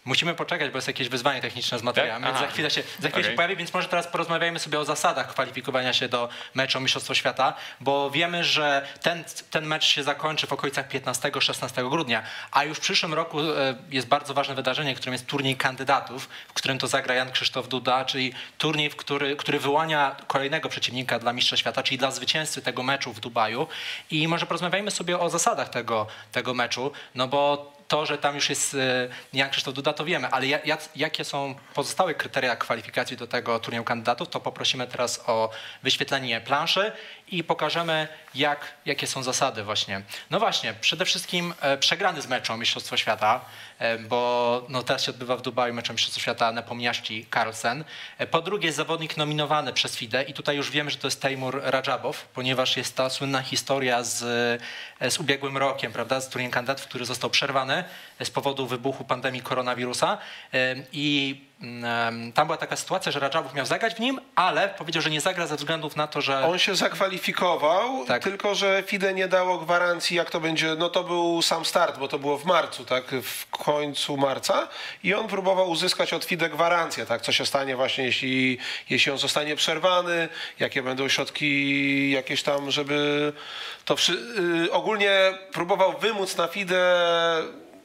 Musimy poczekać, bo jest jakieś wyzwanie techniczne z materiałem, Tak? więc za Aha. chwilę się, za chwilę Okej. się pojawi, więc może teraz porozmawiajmy sobie o zasadach kwalifikowania się do meczu o Mistrzostwo Świata, bo wiemy, że ten, ten mecz się zakończy w okolicach piętnastego szesnastego grudnia, a już w przyszłym roku e, jest bardzo ważne wydarzenie, którym jest turniej kandydatów, w którym to zagra Jan Krzysztof Duda, czyli turniej, w który, który wyłania kolejnego przeciwnika dla Mistrza Świata, czyli dla zwycięzcy tego meczu w Dubaju. I może porozmawiajmy sobie o zasadach tego, tego meczu, no bo to, że tam już jest Jan Krzysztof Duda, to wiemy, ale jak, jakie są pozostałe kryteria kwalifikacji do tego turnieju kandydatów, to poprosimy teraz o wyświetlenie planszy i pokażemy, jak, jakie są zasady właśnie. No właśnie, przede wszystkim e, przegrany z meczą Mistrzostwo Świata, e, bo no, teraz się odbywa w Dubaju mecz o Mistrzostwo Świata Nepomniachtchi Carlsen. E, po drugie zawodnik nominowany przez F I D E i tutaj już wiemy, że to jest Tejmur Radżabow, ponieważ jest ta słynna historia z, z ubiegłym rokiem, prawda, z turniejem kandydatów, który został przerwany z powodu wybuchu pandemii koronawirusa i tam była taka sytuacja, że Radżabow miał zagrać w nim, ale powiedział, że nie zagra ze względów na to, że... On się zakwalifikował, Tak. tylko że F I D E nie dało gwarancji, jak to będzie. No to był sam start, bo to było w marcu, tak, w końcu marca i on próbował uzyskać od F I D E gwarancję, tak, co się stanie właśnie, jeśli, jeśli on zostanie przerwany, jakie będą środki jakieś tam, żeby to wszy... yy, ogólnie próbował wymóc na F I D E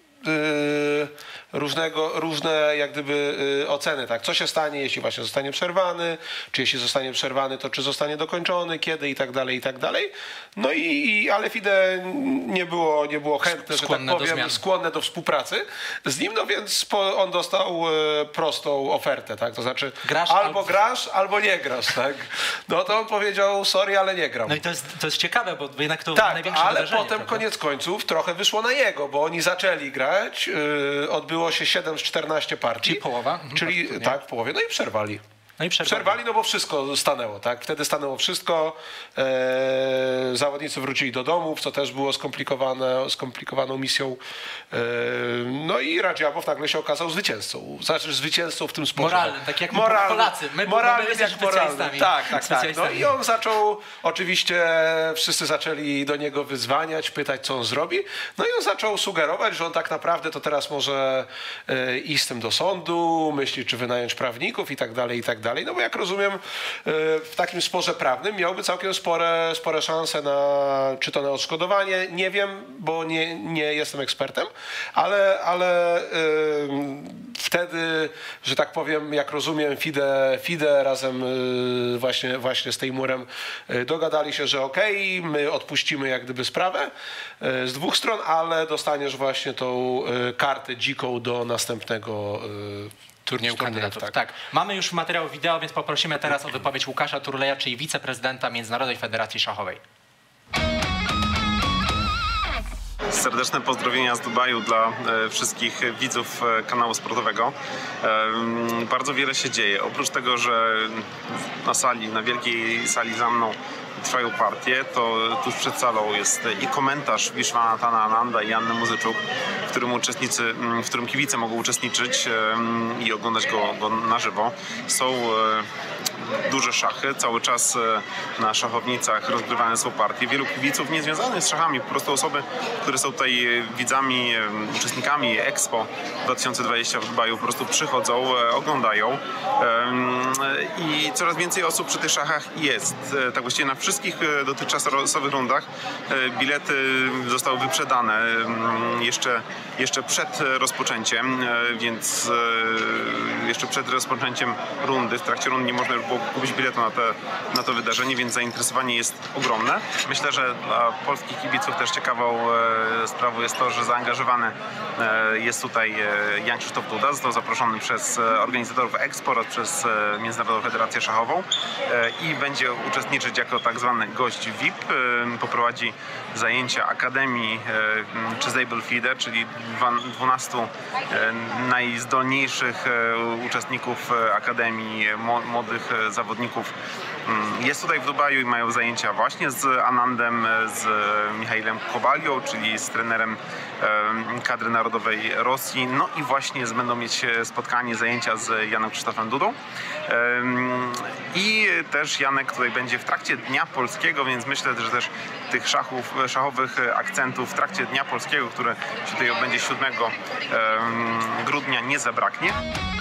yy, różnego, różne jak gdyby yy, oceny, tak, co się stanie, jeśli właśnie zostanie przerwany, czy jeśli zostanie przerwany, to czy zostanie dokończony, kiedy i tak dalej, i tak dalej. No i, i ale F I D E nie było, nie było chętne, że tak Skłonne do powiem, zmian. skłonne do współpracy z nim, no więc po, on dostał e, prostą ofertę, tak, to znaczy Grasz albo albo- grasz, albo nie grasz, tak. No to on powiedział, sorry, ale nie gram. No i to jest, to jest ciekawe, bo jednak to Tak, największe ale wydarzenie, potem prawda? koniec końców trochę wyszło na jego, bo oni zaczęli grać, yy, odbyło się siedem z czternastu partii. Czyli połowa. Mhm, Czyli partii, nie? tak, w połowie, no i przerwali. No i przerwali. Przerwali, no bo wszystko stanęło, tak? Wtedy stanęło wszystko. E, zawodnicy wrócili do domów, co też było skomplikowane, skomplikowaną misją. E, no i Radżabow nagle się okazał zwycięzcą. Znaczy zwycięzcą w tym sporze. Moralnym, tak jak my Polacy. My- moralnym my jesteśmy jak moralnym. specjalistami. Tak, tak, tak. No Specjalistami. i on zaczął, oczywiście wszyscy zaczęli do niego wyzwaniać, pytać, co on zrobi. No i on zaczął sugerować, że on tak naprawdę to teraz może e, iść z tym do sądu, myśli, czy wynająć prawników i tak dalej, i tak dalej. No bo jak rozumiem, w takim sporze prawnym miałby całkiem spore, spore szanse na, czy to na odszkodowanie, nie wiem, bo nie, nie jestem ekspertem, ale, ale yy, wtedy, że tak powiem, jak rozumiem, F I D E, F I D E razem yy, właśnie, właśnie z Tejmurem yy, dogadali się, że okej, okay, my odpuścimy jak gdyby sprawę yy, z dwóch stron, ale dostaniesz właśnie tą yy, kartę dziką do następnego yy, Turnieju turnieju, kandydatów. tak. Tak. Mamy już materiał wideo, więc poprosimy teraz o wypowiedź Łukasza Turleja, czyli wiceprezydenta Międzynarodowej Federacji Szachowej. Serdeczne pozdrowienia z Dubaju dla e, wszystkich widzów e, kanału sportowego. E, bardzo wiele się dzieje. Oprócz tego, że na sali, na wielkiej sali za mną trwają partie, to tuż przed salą jest i komentarz Wiszwanatana Ananda i Anny Muzyczuk, w którym uczestnicy, w którym kibice mogą uczestniczyć e, i oglądać go, go na żywo. Są e, duże szachy, cały czas e, na szachownicach rozgrywane są partie. Wielu kibiców niezwiązanych z szachami, po prostu osoby, które są tutaj widzami, e, uczestnikami Expo dwa tysiące dwudziestego w Dubaju, po prostu przychodzą, e, oglądają e, i coraz więcej osób przy tych szachach jest. E, tak właściwie na wszystkich dotychczasowych rundach bilety zostały wyprzedane jeszcze, jeszcze przed rozpoczęciem, więc jeszcze przed rozpoczęciem rundy, w trakcie rundy nie można już było kupić biletu na, te, na to wydarzenie, więc zainteresowanie jest ogromne. Myślę, że dla polskich kibiców też ciekawą sprawą jest to, że zaangażowany jest tutaj Jan Krzysztof Duda, został zaproszony przez organizatorów Expo oraz przez Międzynarodową Federację Szachową i będzie uczestniczyć jako tak zwany gość V I P. Poprowadzi zajęcia Akademii Chessable F I D E, czyli dwunastu najzdolniejszych uczestników Akademii, młodych zawodników jest tutaj w Dubaju i mają zajęcia właśnie z Anandem, z Michailem Kowalią, czyli z trenerem kadry narodowej Rosji. No i właśnie będą mieć spotkanie, zajęcia z Janem Krzysztofem Dudą. I też Janek tutaj będzie w trakcie Dnia Polskiego, więc myślę, że też tych szachów, szachowych akcentów w trakcie Dnia Polskiego, który się tutaj odbędzie siódmego grudnia, nie zabraknie.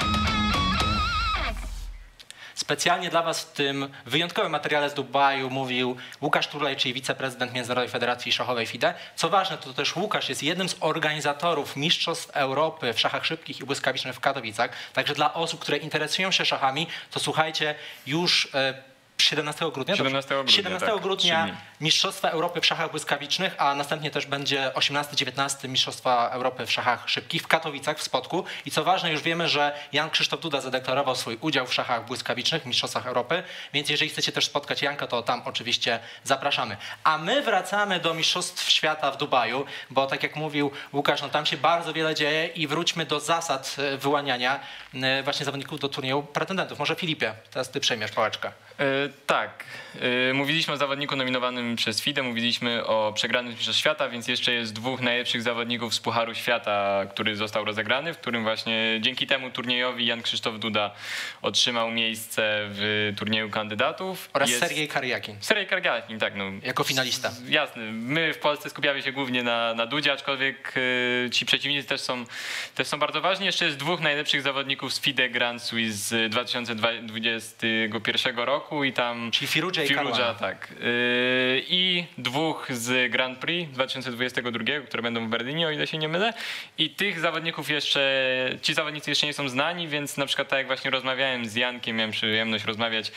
Specjalnie dla Was w tym wyjątkowym materiale z Dubaju mówił Łukasz Turlej, czyli wiceprezydent Międzynarodowej Federacji Szachowej F I D E. Co ważne, to też Łukasz jest jednym z organizatorów Mistrzostw Europy w szachach szybkich i błyskawicznych w Katowicach. Także dla osób, które interesują się szachami, to słuchajcie, już siedemnastego grudnia, siedemnastego grudnia, siedemnastego tak, grudnia Mistrzostwa Europy w szachach błyskawicznych, a następnie też będzie osiemnastego dziewiętnastego Mistrzostwa Europy w szachach szybkich w Katowicach, w Spodku. I co ważne, już wiemy, że Jan Krzysztof Duda zadeklarował swój udział w szachach błyskawicznych w Mistrzostwach Europy, więc jeżeli chcecie też spotkać Janka, to tam oczywiście zapraszamy. A my wracamy do Mistrzostw Świata w Dubaju, bo tak jak mówił Łukasz, no tam się bardzo wiele dzieje i wróćmy do zasad wyłaniania właśnie zawodników do turnieju pretendentów. Może Filipie, teraz ty przejmiesz pałeczkę. Yy, tak. Yy, mówiliśmy o zawodniku nominowanym przez F I D E, mówiliśmy o przegranym z Mistrzostw Świata, więc jeszcze jest dwóch najlepszych zawodników z Pucharu Świata, który został rozegrany, w którym właśnie dzięki temu turniejowi Jan Krzysztof Duda otrzymał miejsce w turnieju kandydatów. Oraz jest... Sergiej Karjakin. Sergiej Karjakin, tak. No. Jako finalista. Jasne. My w Polsce skupiamy się głównie na, na Dudzie, aczkolwiek yy, ci przeciwnicy też są, też są bardzo ważni. Jeszcze jest dwóch najlepszych zawodników z F I D E Grand Swiss z dwa tysiące dwudziestego pierwszego roku i tam... Czyli Firouzja i Firouzja, Caruana. tak. Yy, I dwóch z Grand Prix dwa tysiące dwudziestego drugiego, które będą w Berlinie, o ile się nie mylę. I tych zawodników jeszcze, ci zawodnicy jeszcze nie są znani, więc na przykład tak jak właśnie rozmawiałem z Jankiem, miałem przyjemność rozmawiać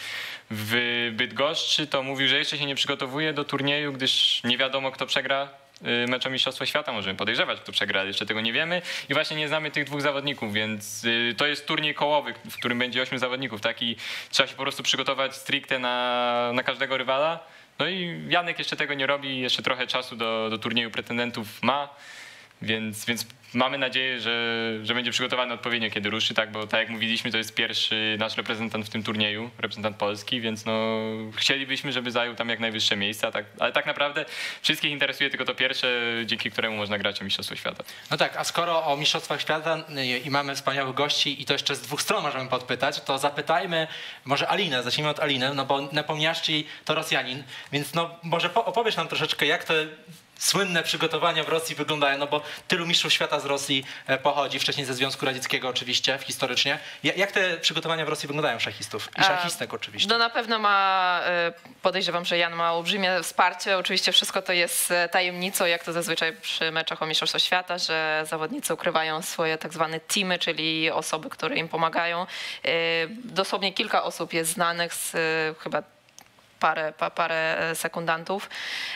w Bydgoszczy, to mówił, że jeszcze się nie przygotowuje do turnieju, gdyż nie wiadomo, kto przegra mecz o Mistrzostwo Świata. Możemy podejrzewać, kto przegra, ale jeszcze tego nie wiemy. I właśnie nie znamy tych dwóch zawodników, więc to jest turniej kołowy, w którym będzie ośmiu zawodników. Tak? I trzeba się po prostu przygotować stricte na, na każdego rywala. No i Janek jeszcze tego nie robi, jeszcze trochę czasu do, do turnieju pretendentów ma, więc, więc mamy nadzieję, że, że będzie przygotowany odpowiednio, kiedy ruszy, tak, bo tak jak mówiliśmy, to jest pierwszy nasz reprezentant w tym turnieju, reprezentant Polski, więc no, chcielibyśmy, żeby zajął tam jak najwyższe miejsca, tak, ale tak naprawdę wszystkich interesuje tylko to pierwsze, dzięki któremu można grać o Mistrzostwo Świata. No tak, a skoro o Mistrzostwach Świata i mamy wspaniałych gości i to jeszcze z dwóch stron możemy podpytać, to zapytajmy może Alinę, zacznijmy od Aliny, no bo Nepomniachtchi to Rosjanin, więc no może opowiesz nam troszeczkę, jak te słynne przygotowania w Rosji wyglądają, no bo tylu mistrzów świata z Rosji pochodzi, wcześniej ze Związku Radzieckiego oczywiście, historycznie. Jak te przygotowania w Rosji wyglądają szachistów? I szachistek oczywiście. No na pewno ma, podejrzewam, że Jan ma olbrzymie wsparcie. Oczywiście wszystko to jest tajemnicą, jak to zazwyczaj przy meczach o Mistrzostwo Świata, że zawodnicy ukrywają swoje tak zwane teamy, czyli osoby, które im pomagają. Dosłownie kilka osób jest znanych z chyba Parę, pa, parę sekundantów.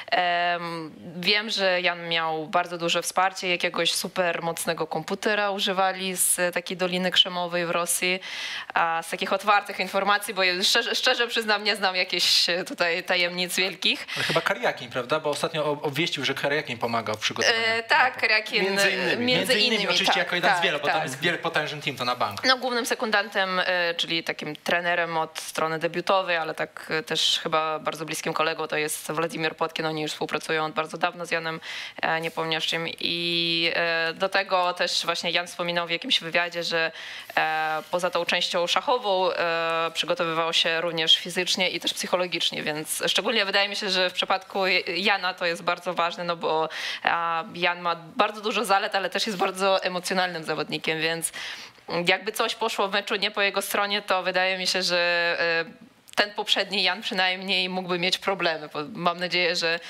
Um, wiem, że Jan miał bardzo duże wsparcie, jakiegoś super mocnego komputera używali z takiej Doliny Krzemowej w Rosji, a z takich otwartych informacji, bo szczerze, szczerze przyznam, nie znam jakichś tutaj tajemnic wielkich. Ale chyba Karjakin, prawda? Bo ostatnio obwieścił, że Karjakin pomagał w przygotowaniu. E, tak, Karjakin. Między innymi. Między, Między innymi, innymi oczywiście tak, jako jeden tak, z wielu, bo tak. tam jest wiele potężny team, to na bank. No, głównym sekundantem, czyli takim trenerem od strony debiutowej, ale tak też chyba bardzo bliskim kolegą to jest Władimir Płotkin. Oni już współpracują od bardzo dawno z Janem Nepomniachtchim i do tego też właśnie Jan wspominał w jakimś wywiadzie, że poza tą częścią szachową przygotowywał się również fizycznie i też psychologicznie, więc szczególnie wydaje mi się, że w przypadku Jana to jest bardzo ważne, no bo Jan ma bardzo dużo zalet, ale też jest bardzo emocjonalnym zawodnikiem, więc jakby coś poszło w meczu nie po jego stronie, to wydaje mi się, że ten poprzedni Jan przynajmniej mógłby mieć problemy. Mam nadzieję, że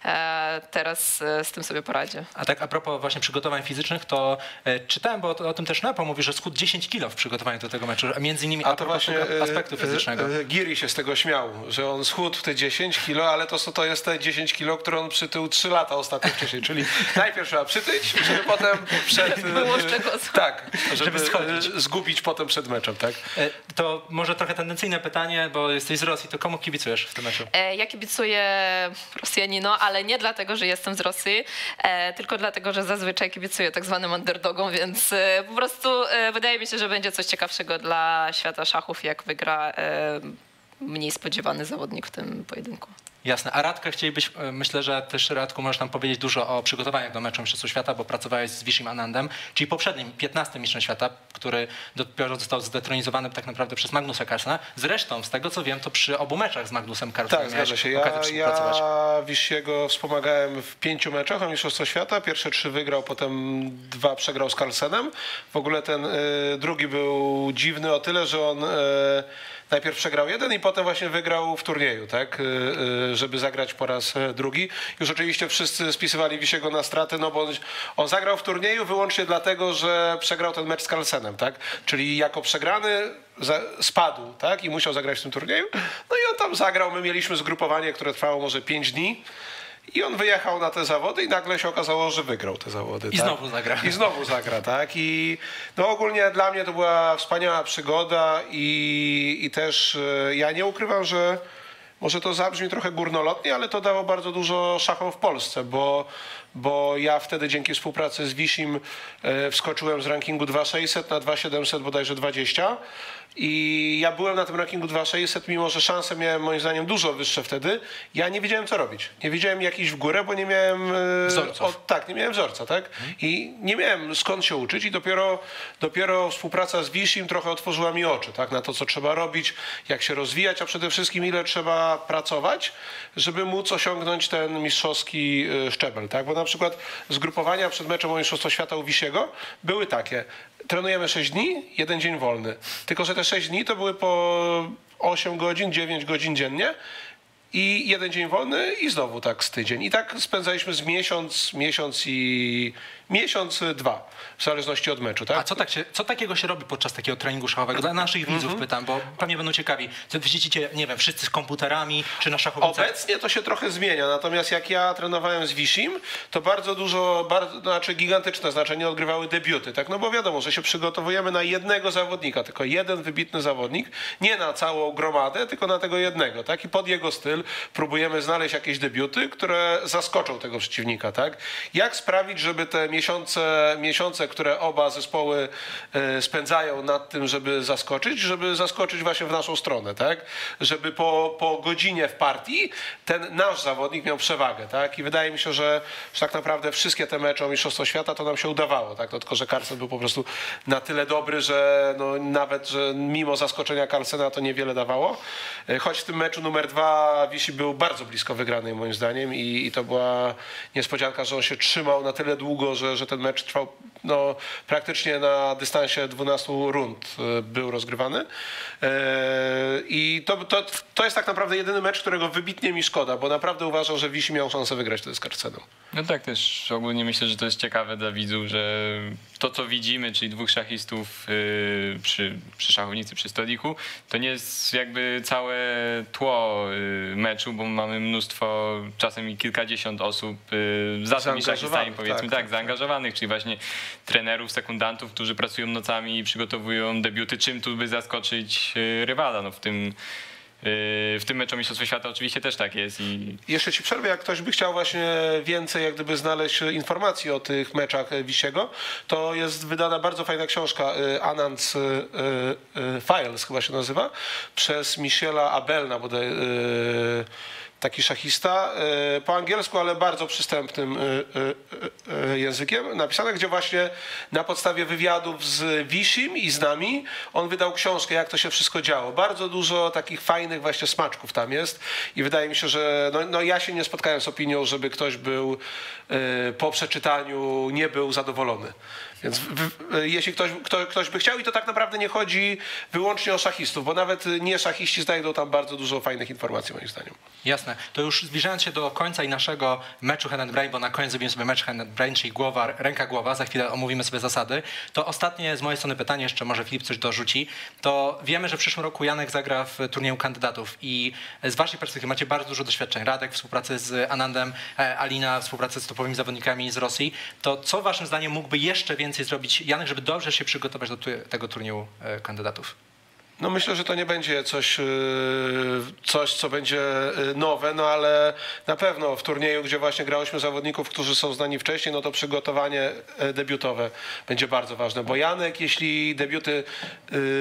teraz z tym sobie poradzi. A tak a propos właśnie przygotowań fizycznych, to czytałem, bo o tym też Nepo mówi, że schudł dziesięć kilo w przygotowaniu do tego meczu, a między innymi a, a to właśnie aspektu fizycznego. Giri się z tego śmiał, że on schudł te dziesięć kilo, ale to, to jest te dziesięć kilo, które on przytył trzy lata ostatnio wcześniej, czyli najpierw trzeba przytyć, żeby potem przed... Było z czego tak, żeby, żeby zgubić potem przed meczem, tak? To może trochę tendencyjne pytanie, bo jest jesteś z Rosji, to komu kibicujesz w tym meczu? Ja kibicuję Rosjanino, ale nie dlatego, że jestem z Rosji, tylko dlatego, że zazwyczaj kibicuję tak zwanym underdogom, więc po prostu wydaje mi się, że będzie coś ciekawszego dla świata szachów, jak wygra mniej spodziewany zawodnik w tym pojedynku. Jasne. A Radka chcielibyś, myślę, że też Radku możesz nam powiedzieć dużo o przygotowaniach do meczu Mistrzostw Świata, bo pracowałeś z Vishim Anandem, czyli poprzednim, piętnastym mistrzem świata, który dopiero został zdetronizowany tak naprawdę przez Magnusa Carlsena. Zresztą, z tego co wiem, to przy obu meczach z Magnusem Carlsenem Tak, zgadza się. okazję Ja, współpracować. ja Wishiego wspomagałem w pięciu meczach o Mistrzostwo Świata. Pierwsze trzy wygrał, potem dwa przegrał z Carlsenem. W ogóle ten y, drugi był dziwny o tyle, że on y, najpierw przegrał jeden i potem właśnie wygrał w turnieju, tak, y, y, żeby zagrać po raz drugi. Już oczywiście wszyscy spisywali Wishiego na straty, no bo on, on zagrał w turnieju wyłącznie dlatego, że przegrał ten mecz z Carlsenem, tak, czyli jako przegrany za, spadł, tak, i musiał zagrać w tym turnieju. No i on tam zagrał, my mieliśmy zgrupowanie, które trwało może pięć dni. I on wyjechał na te zawody i nagle się okazało, że wygrał te zawody. I tak? znowu zagra. I znowu zagra, tak. I no ogólnie dla mnie to była wspaniała przygoda i, i też e, ja nie ukrywam, że może to zabrzmi trochę górnolotnie, ale to dało bardzo dużo szachom w Polsce, bo, bo ja wtedy dzięki współpracy z Wishim e, wskoczyłem z rankingu dwa tysiące sześćset na dwa tysiące siedemset bodajże dwadzieścia. I ja byłem na tym rankingu dwa tysiące sześćset, mimo że szanse miałem moim zdaniem dużo wyższe wtedy. Ja nie wiedziałem, co robić. Nie wiedziałem, jak iść w górę, bo nie miałem e, Wzorców. o, tak, nie miałem wzorca, tak? I nie miałem skąd się uczyć i dopiero, dopiero współpraca z Wishim trochę otworzyła mi oczy, tak? Na to, co trzeba robić, jak się rozwijać, a przede wszystkim ile trzeba pracować, żeby móc osiągnąć ten mistrzowski e, szczebel, tak? Bo na przykład zgrupowania przed meczem o Mistrzostwo Świata u Wishiego były takie. Trenujemy sześć dni, jeden dzień wolny. Tylko że te sześć dni to były po osiem godzin, dziewięć godzin dziennie i jeden dzień wolny i znowu tak z tydzień. I tak spędzaliśmy z miesiąc, miesiąc i miesiąc, dwa, w zależności od meczu, tak? A co, tak się, co takiego się robi podczas takiego treningu szachowego? Dla naszych widzów pytam, bo pewnie będą ciekawi. Czy widzicie, nie wiem, wszyscy z komputerami, czy na szachownicach? Obecnie to się trochę zmienia, natomiast jak ja trenowałem z Wishim, to bardzo dużo, bardzo, znaczy gigantyczne znaczenie odgrywały debiuty, tak? No bo wiadomo, że się przygotowujemy na jednego zawodnika, tylko jeden wybitny zawodnik, nie na całą gromadę, tylko na tego jednego, tak? I pod jego styl próbujemy znaleźć jakieś debiuty, które zaskoczą tego przeciwnika, tak? Jak sprawić, żeby te miesiące, miesiące, które oba zespoły e, spędzają nad tym, żeby zaskoczyć, żeby zaskoczyć właśnie w naszą stronę, tak? Żeby po, po godzinie w partii ten nasz zawodnik miał przewagę, tak? I wydaje mi się, że, że tak naprawdę wszystkie te mecze o Mistrzostwo Świata to nam się udawało, tak? No, tylko że Carlsen był po prostu na tyle dobry, że no, nawet, że mimo zaskoczenia Carlsena to niewiele dawało. E, choć w tym meczu numer dwa Wishi był bardzo blisko wygranej moim zdaniem i, i to była niespodzianka, że on się trzymał na tyle długo, że że ten mecz trwał no, praktycznie na dystansie dwunastu rund był rozgrywany. I to, to, to jest tak naprawdę jedyny mecz, którego wybitnie mi szkoda, bo naprawdę uważam, że Wishi miał szansę wygrać wtedy z Carlsenem. No tak, też ogólnie myślę, że to jest ciekawe dla widzów, że to, co widzimy, czyli dwóch szachistów yy, przy, przy szachownicy, przy stoliku, to nie jest jakby całe tło yy, meczu, bo mamy mnóstwo, czasem i kilkadziesiąt osób yy, za tymi szachistami, powiedzmy, tak, tak, tak, zaangażowanych, czyli właśnie trenerów, sekundantów, którzy pracują nocami i przygotowują debiuty, czym tu by zaskoczyć yy, rywala. No w tym w tym meczu Mistrzostwa Świata oczywiście też tak jest. I... Jeszcze ci przerwę, jak ktoś by chciał właśnie więcej jak gdyby znaleźć informacji o tych meczach Wishiego, to jest wydana bardzo fajna książka Anand's Files chyba się nazywa, przez Michela Abelna bodaj, taki szachista, po angielsku, ale bardzo przystępnym językiem napisane, gdzie właśnie na podstawie wywiadów z Wishim i z nami on wydał książkę, jak to się wszystko działo. Bardzo dużo takich fajnych właśnie smaczków tam jest i wydaje mi się, że no, no ja się nie spotkałem z opinią, żeby ktoś był po przeczytaniu nie był zadowolony. Więc w, w, jeśli ktoś, kto, ktoś by chciał, i to tak naprawdę nie chodzi wyłącznie o szachistów, bo nawet nie szachiści znajdą tam bardzo dużo fajnych informacji moim zdaniem. Jasne. To już zbliżając się do końca i naszego meczu hand and brain, bo na koniec zrobimy sobie mecz hand and brain, czyli głowa, ręka, głowa, za chwilę omówimy sobie zasady, to ostatnie z mojej strony pytanie, jeszcze może Filip coś dorzuci, to wiemy, że w przyszłym roku Janek zagra w turnieju kandydatów i z waszej perspektywy macie bardzo dużo doświadczeń. Radek w współpracy z Anandem, Alina w współpracy z topowymi zawodnikami z Rosji. To co waszym zdaniem mógłby jeszcze więcej zrobić Janek, żeby dobrze się przygotować do tego turnieju kandydatów? No myślę, że to nie będzie coś, coś, co będzie nowe, no ale na pewno w turnieju, gdzie właśnie grałyśmy zawodników, którzy są znani wcześniej, no to przygotowanie debiutowe będzie bardzo ważne, bo Janek, jeśli debiuty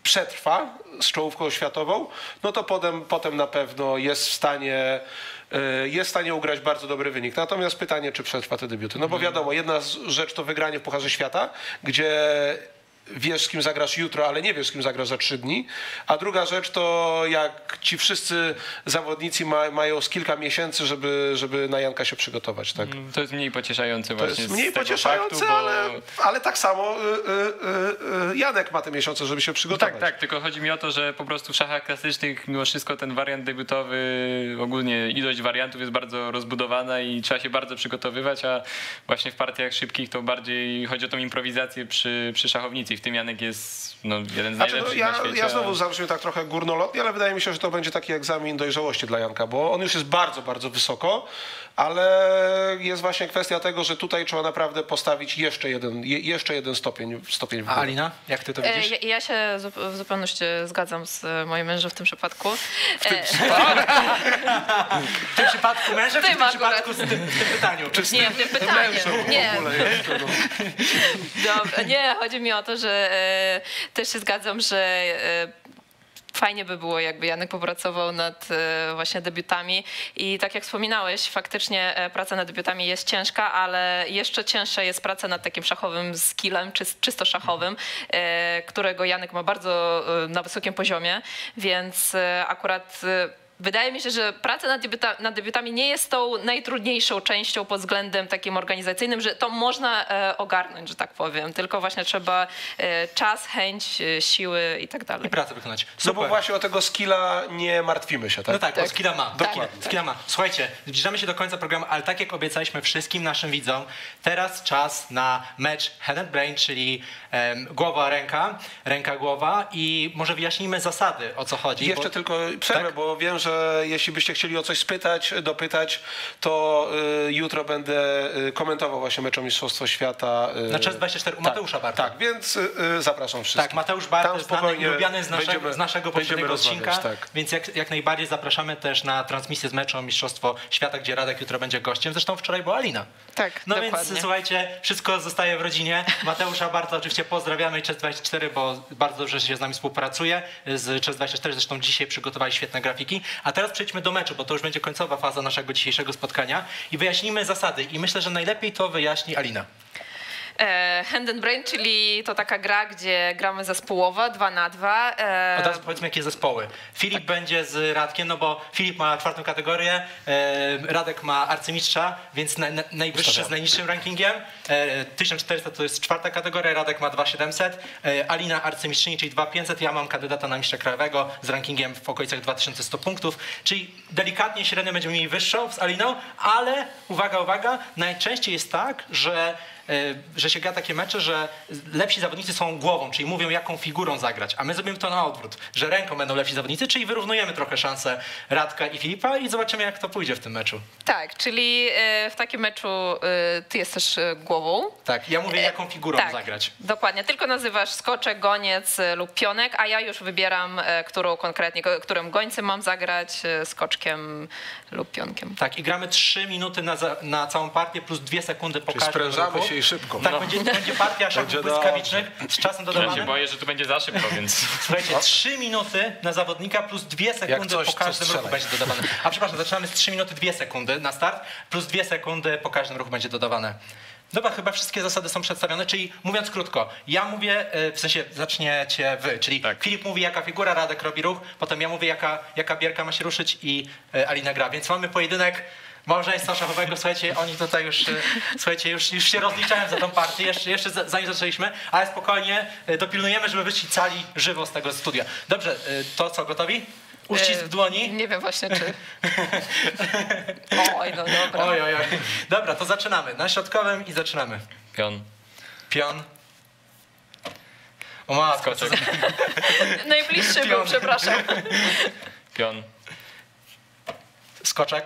przetrwa z czołówką światową, no to potem, potem na pewno jest w stanie jest w stanie ugrać bardzo dobry wynik. Natomiast pytanie, czy przetrwa te debiuty. No bo wiadomo, jedna rzecz to wygranie w Pucharze Świata, gdzie wiesz, z kim zagrasz jutro, ale nie wiesz, z kim zagrasz za trzy dni. A druga rzecz to jak ci wszyscy zawodnicy ma, mają z kilka miesięcy, żeby, żeby na Janka się przygotować. Tak? To jest mniej pocieszające To właśnie jest mniej z tego pocieszające, faktu, bo... ale, ale tak samo y, y, y, Janek ma te miesiące, żeby się przygotować. Tak, tak, tylko chodzi mi o to, że po prostu w szachach klasycznych mimo wszystko ten wariant debiutowy, ogólnie ilość wariantów jest bardzo rozbudowana i trzeba się bardzo przygotowywać, a właśnie w partiach szybkich to bardziej chodzi o tą improwizację przy, przy szachownicy. W tym Janek jest no, jeden z Znaczy, najlepszych no, ja, na świecie. ja znowu zabrzmię tak trochę górnolotnie, ale wydaje mi się, że to będzie taki egzamin dojrzałości dla Janka, bo on już jest bardzo, bardzo wysoko, ale jest właśnie kwestia tego, że tutaj trzeba naprawdę postawić jeszcze jeden, je, jeszcze jeden stopień, stopień w A górę. Alina, jak ty to E, widzisz? Ja, ja się zu- w zupełności zgadzam z e, moim mężem w tym przypadku. W tym e, W tym przypadku męża, czy w Tym tym akurat. przypadku z tym, w tym pytaniu? Czy Nie, w tym pytaniu. Nie, W ogóle jest to, no. Dobra, nie, chodzi mi o to, że e, też się zgadzam, że e, fajnie by było, jakby Janek popracował nad e, właśnie debiutami i tak jak wspominałeś, faktycznie e, praca nad debiutami jest ciężka, ale jeszcze cięższa jest praca nad takim szachowym skillem, czy, czysto szachowym, e, którego Janek ma bardzo e, na wysokim poziomie, więc e, akurat e, wydaje mi się, że praca nad, debiuta, nad debiutami nie jest tą najtrudniejszą częścią pod względem takim organizacyjnym, że to można e, ogarnąć, że tak powiem. Tylko właśnie trzeba e, czas, chęć, e, siły i tak dalej. I pracę wykonać. No Super. bo właśnie o tego skilla nie martwimy się, tak? No tak, Tak. o skilla ma. Dokładnie. Skilla ma. Słuchajcie, zbliżamy się do końca programu, ale tak jak obiecaliśmy wszystkim naszym widzom, teraz czas na mecz Head and Brain, czyli em, głowa-ręka, ręka-głowa i może wyjaśnijmy zasady, o co chodzi. Jeszcze bo... tylko przerwę, Tak? bo wiem, że jeśli byście chcieli o coś spytać, dopytać, to y, jutro będę y, komentował właśnie mecz o Mistrzostwo Świata. Y, Na Chess dwadzieścia cztery u Mateusza Barta. Tak, więc y, y, zapraszam wszystkich. Tak, Mateusz Barty, Tam znany i spokojnie lubiany z naszego, będziemy- z naszego będziemy poprzedniego odcinka, rozmawiać, tak. więc jak, jak najbardziej zapraszamy też na transmisję z meczu o Mistrzostwo Świata, gdzie Radek jutro będzie gościem. Zresztą wczoraj była Alina. Tak, No dokładnie. więc słuchajcie, wszystko zostaje w rodzinie. Mateusza Barta oczywiście pozdrawiamy i Chess dwadzieścia cztery, bo bardzo dobrze się z nami współpracuje. Z Chess dwadzieścia cztery zresztą dzisiaj przygotowali świetne grafiki. A teraz przejdźmy do meczu, bo to już będzie końcowa faza naszego dzisiejszego spotkania i wyjaśnimy zasady. I myślę, że najlepiej to wyjaśni Alina. E, Hand and Brain, czyli to taka gra, gdzie gramy zespołowo, dwa na dwa. E, Od razu powiedzmy, jakie zespoły. Filip Tak. będzie z Radkiem, no bo Filip ma czwartą kategorię, e, Radek ma arcymistrza, więc na, na, najwyższy z najniższym rankingiem. E, tysiąc czterysta to jest czwarta kategoria, Radek ma dwa tysiące siedemset, e, Alina arcymistrzyni, czyli dwa tysiące pięćset, ja mam kandydata na mistrza krajowego z rankingiem w okolicach dwa tysiące sto punktów, czyli delikatnie średnio będziemy mieli wyższą z Aliną, ale uwaga, uwaga, najczęściej jest tak, że że się gra takie mecze, że lepsi zawodnicy są głową, czyli mówią, jaką figurą zagrać, a my zrobimy to na odwrót, że ręką będą lepsi zawodnicy, czyli wyrównujemy trochę szanse Radka i Filipa i zobaczymy, jak to pójdzie w tym meczu. Tak, czyli e, w takim meczu e, ty jesteś e, głową. Tak, ja mówię, jaką figurą tak, zagrać. Dokładnie, tylko nazywasz skoczek, goniec e, lub pionek, a ja już wybieram, e, którą konkretnie, ko- którym gońcem mam zagrać, e, skoczkiem lub pionkiem. Tak, i gramy trzy minuty na, za, na całą partię plus dwie sekundy po Czyli każdym sprężamy ruchu. się i szybko. Tak, będzie, będzie partia szachów Będzie błyskawicznych z czasem Ja się dodawanym. boję, że to będzie za szybko, więc... Słuchajcie, trzy minuty na zawodnika plus dwie sekundy coś, po to każdym ruchu strzelaj. będzie dodawane. A przepraszam, zaczynamy z trzy minuty dwie sekundy na start, plus dwie sekundy po każdym ruchu będzie dodawane. Dobra, chyba wszystkie zasady są przedstawione, czyli mówiąc krótko, ja mówię, e, w sensie zaczniecie wy, czyli Tak. Filip mówi, jaka figura, Radek robi ruch, potem ja mówię, jaka, jaka bierka ma się ruszyć i e, Alina gra, więc mamy pojedynek małżeństwa szachowego. Słuchajcie, oni tutaj już, e, słuchajcie, już, już się rozliczają za tą partię, jeszcze, jeszcze za- zanim zaczęliśmy, ale spokojnie e, dopilnujemy, żeby wyszli cali żywo z tego studia. Dobrze, e, to co, gotowi? Uścisk E, w dłoni. Nie wiem właśnie czy. Oj, no dobra. Oj, oj, oj. Dobra, to zaczynamy. Na środkowym i zaczynamy. Pion, Pion. O matko, co za... Najbliższy był, Pion. przepraszam. pion, Skoczek.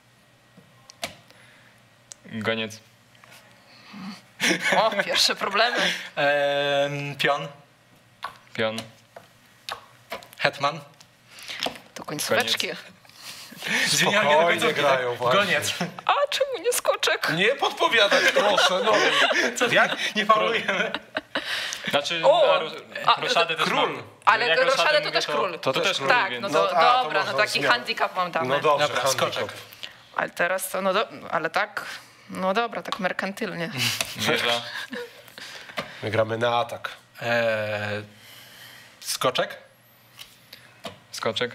goniec, O, pierwsze problemy. Ehm, pion. pion, Hetman. To końcóweczki. Zwinianie Spokojnie do końcówki, grają tak? właśnie. Goniec. A czemu nie skoczek? Nie podpowiadać, proszę. No. Co, jak? Nie faulujemy. Znaczy, O! a ro, A, roszadę też król. mam. Ale Jak roszadę roszadę to mówię, też król. To też król, Tak, więc- no No to to- a, to dobra, no można taki zmian- handicap wam damy. No dobrze, Dobra, handicap. skoczek. Ale teraz to, no do, ale tak, no dobra, tak merkantylnie. Wieża, My gramy na atak. E, skoczek, skoczek,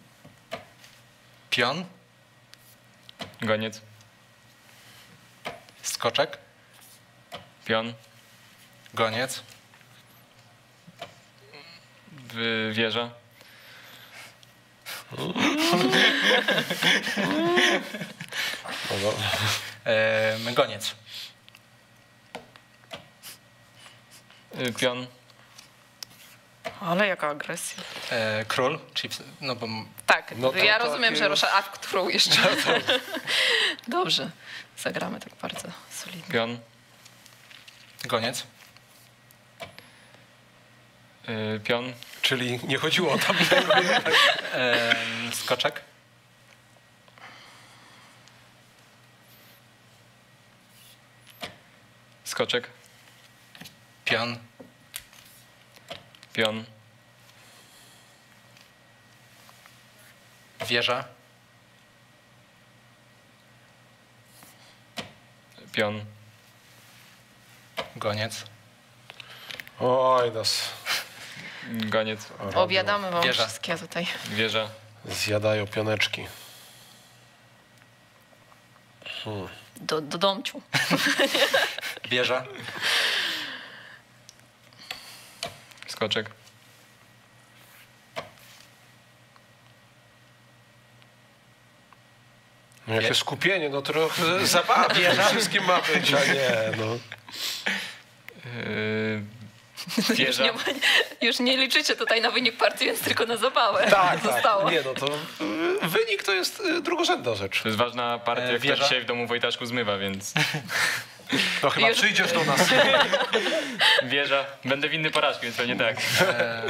pion, goniec, skoczek, pion, goniec, w- wieża, No, no. e, goniec, y, pion, Ale jaka agresja. e, król, czyli, no bo Tak, No to ja takie rozumiem, że już- rusza, a w którą jeszcze. Dobrze, zagramy tak bardzo solidnie. pion, goniec, y, pion, Czyli nie chodziło o tam. e, skoczek, skoczek, pion, pion, wieża, pion, goniec, Oj, nas goniec, Obiadamy wam Wieża. wszystkie tutaj. wieża, zjadają pioneczki. Do, do domciu. wieża, skoczek, No jakie skupienie, no trochę zabawy. Wszystkim ma być, a nie, no. y, Już wieża, nie, ma- już nie liczycie tutaj na wynik partii, więc tylko na zabawę Tak, zostało. tak. Nie, no to y, wynik to jest y, drugorzędna rzecz. to jest ważna partia, E, która wieża. dzisiaj w domu Wojtaszku zmywa, więc No chyba Już- przyjdziesz do nas. wieża, będę winny porażki, więc pewnie tak. e,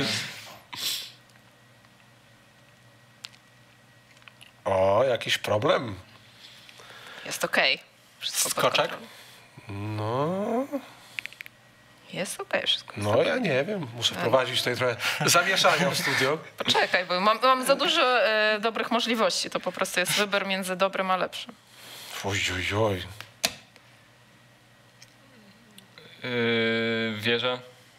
O, jakiś problem. Jest okej. Wszystko pod skoczek, kontrolą. No, Jest okej wszystko. no ja nie wiem. Muszę wprowadzić tutaj trochę zamieszania w studio. Poczekaj, bo mam, mam za dużo e, dobrych możliwości. To po prostu jest wybór między dobrym a lepszym. Oj, oj, oj. Yy, wieża,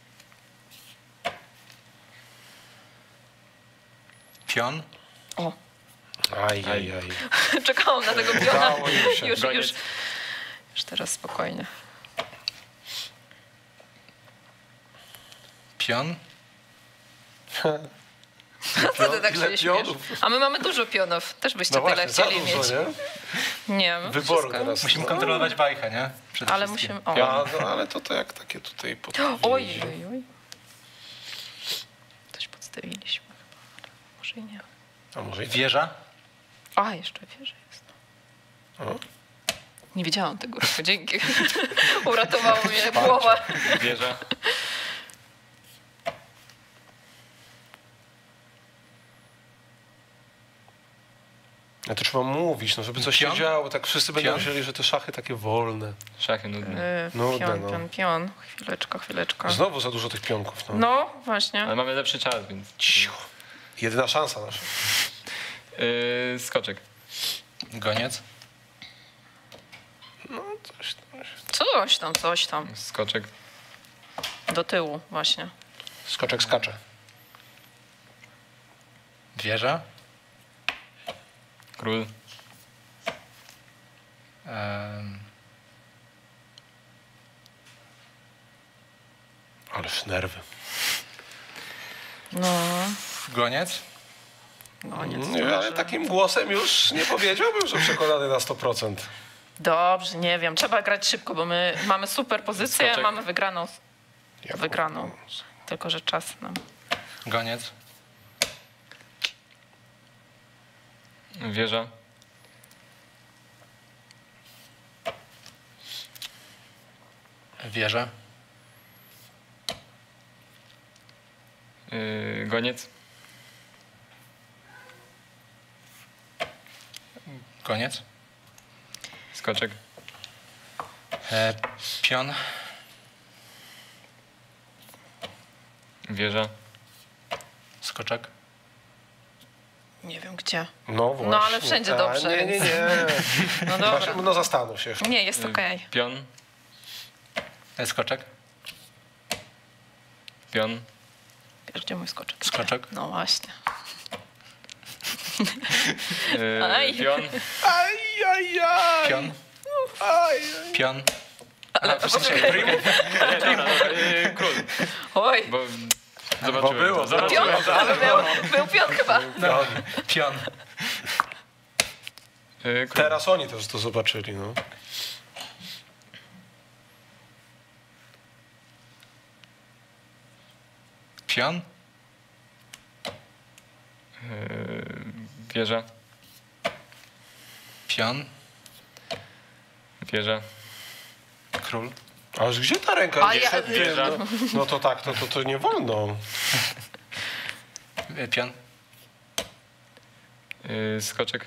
pion, O, Aj, aj, aj. czekałam na tego piona. Udało im się. Już, Goniec. już, już teraz spokojnie. pion, Co ty tak ile się śmiesz? pionów? A my mamy dużo pionów. Też byście No tyle właśnie, za chcieli dużo, mieć. nie? Nie, my Wyboru wszystko. teraz. musimy no. kontrolować wajchę, nie? Przede Ale wszystkim. musimy... O. A, no ale to, to jak takie tutaj pod... Oj, oj, oj. Coś podstawiliśmy chyba, ale może i nie. A może i Wieża, A, jeszcze wieża jest. O. Nie wiedziałam tego ruchu, dzięki. Uratowało mnie głowa. wieża, Ja to trzeba mówić, no żeby coś Pion? się działo. Tak wszyscy będą Pion? myśleli, że te szachy takie wolne. szachy nudne. Yy, Nudne, pion, no. pion, pion. Chwileczko, chwileczko. Znowu za dużo tych pionków. No. No, właśnie. Ale mamy lepszy czas, więc... Cicho. Jedyna szansa nasza. Yy, skoczek, goniec, No coś tam. Coś tam, coś tam. skoczek, Do tyłu właśnie. Skoczek skacze. wieża, król, em, Ależ nerwy. No, goniec, koniec. Nie, ale takim głosem już nie powiedziałbym, że przekonany na sto procent. Dobrze, nie wiem. Trzeba grać szybko, bo my mamy super pozycję, Skoczek. mamy wygraną. Ja Wygraną. Tylko, że czas nam... goniec, wieża, wieża, yy, goniec, goniec, skoczek, e, pion, Wieża. Skoczek. Nie wiem gdzie. No właśnie. No, ale wszędzie A, dobrze, Nie, nie, więc- nie. No dobra. No zastanów się. Nie, jest okej. Pion. E, Skoczek. Pion. Wiesz, gdzie mój skoczek? Skoczek. No właśnie. Yy, Aj. pion. Aj, aj, aj. Pion. Aj, Pion. Ale, A, w sensie, Nie, dobra, dobra, yy, król. oj, Bo zobaczyłem Bo było, to. Zobaczyłem pion, to. ale był, był pion chyba. No, pion. Yy, król. Teraz oni też to zobaczyli, no. Pion. Yy, wieża. Pion. Wieża. Król. Ależ gdzie ta ręka? A Nie, ja- nie, Wieża. no, no to tak, to, to, to nie wolno. E, Pion. Yy, skoczek.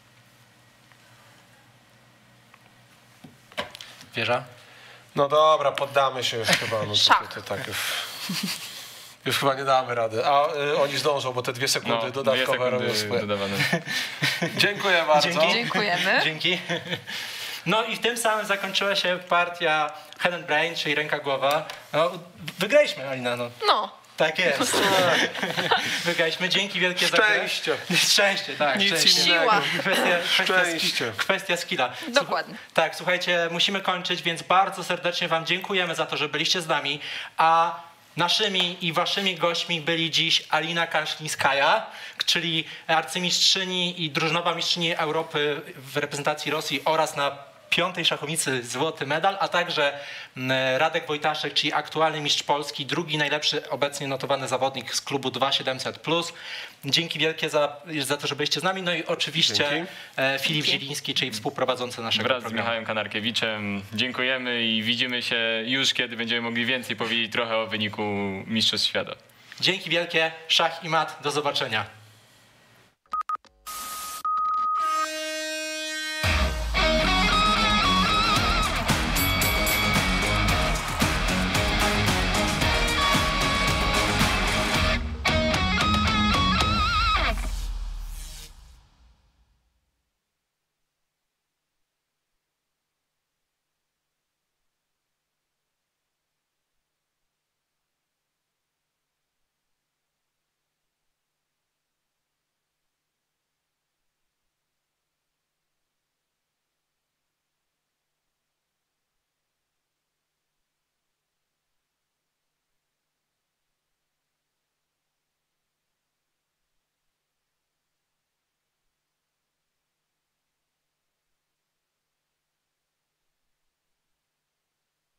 Wieża. No dobra, poddamy się już chyba. No to, Szach. to, to tak już. Już chyba nie damy rady. A y, oni zdążą, bo te dwie sekundy No, dwie dodatkowe robią sekundy swoje. dodawane. Dziękuję bardzo. Dzięki. Dziękujemy. Dzięki. No i w tym samym zakończyła się partia Head and Brain, czyli ręka-głowa. No, wygraliśmy, Alina, no. No, Tak jest. Wygraliśmy. Dzięki wielkie za grę. Szczęście. Szczęście, tak. Nic szczęście. Siła. Kwestia, kwestia, Szczęście. ski, kwestia skilla. Dokładnie. Tak, słuchajcie, musimy kończyć, więc bardzo serdecznie wam dziękujemy za to, że byliście z nami. A naszymi i waszymi gośćmi byli dziś Alina Kaszlińskaja, czyli arcymistrzyni i drużynowa mistrzyni Europy w reprezentacji Rosji oraz na piątej szachownicy złoty medal, a także mm, Radek Wojtaszek, czyli aktualny mistrz Polski, drugi najlepszy obecnie notowany zawodnik z klubu dwa siedemset plus. Dzięki wielkie za, za to, że byliście z nami. No i oczywiście Dzięki. e, Filip Dzięki. Zieliński, czyli współprowadzący naszego Wraz z programu. Michałem Kanarkiewiczem dziękujemy i widzimy się już, kiedy będziemy mogli więcej powiedzieć trochę o wyniku Mistrzostw Świata. Dzięki wielkie, szach i mat, do zobaczenia.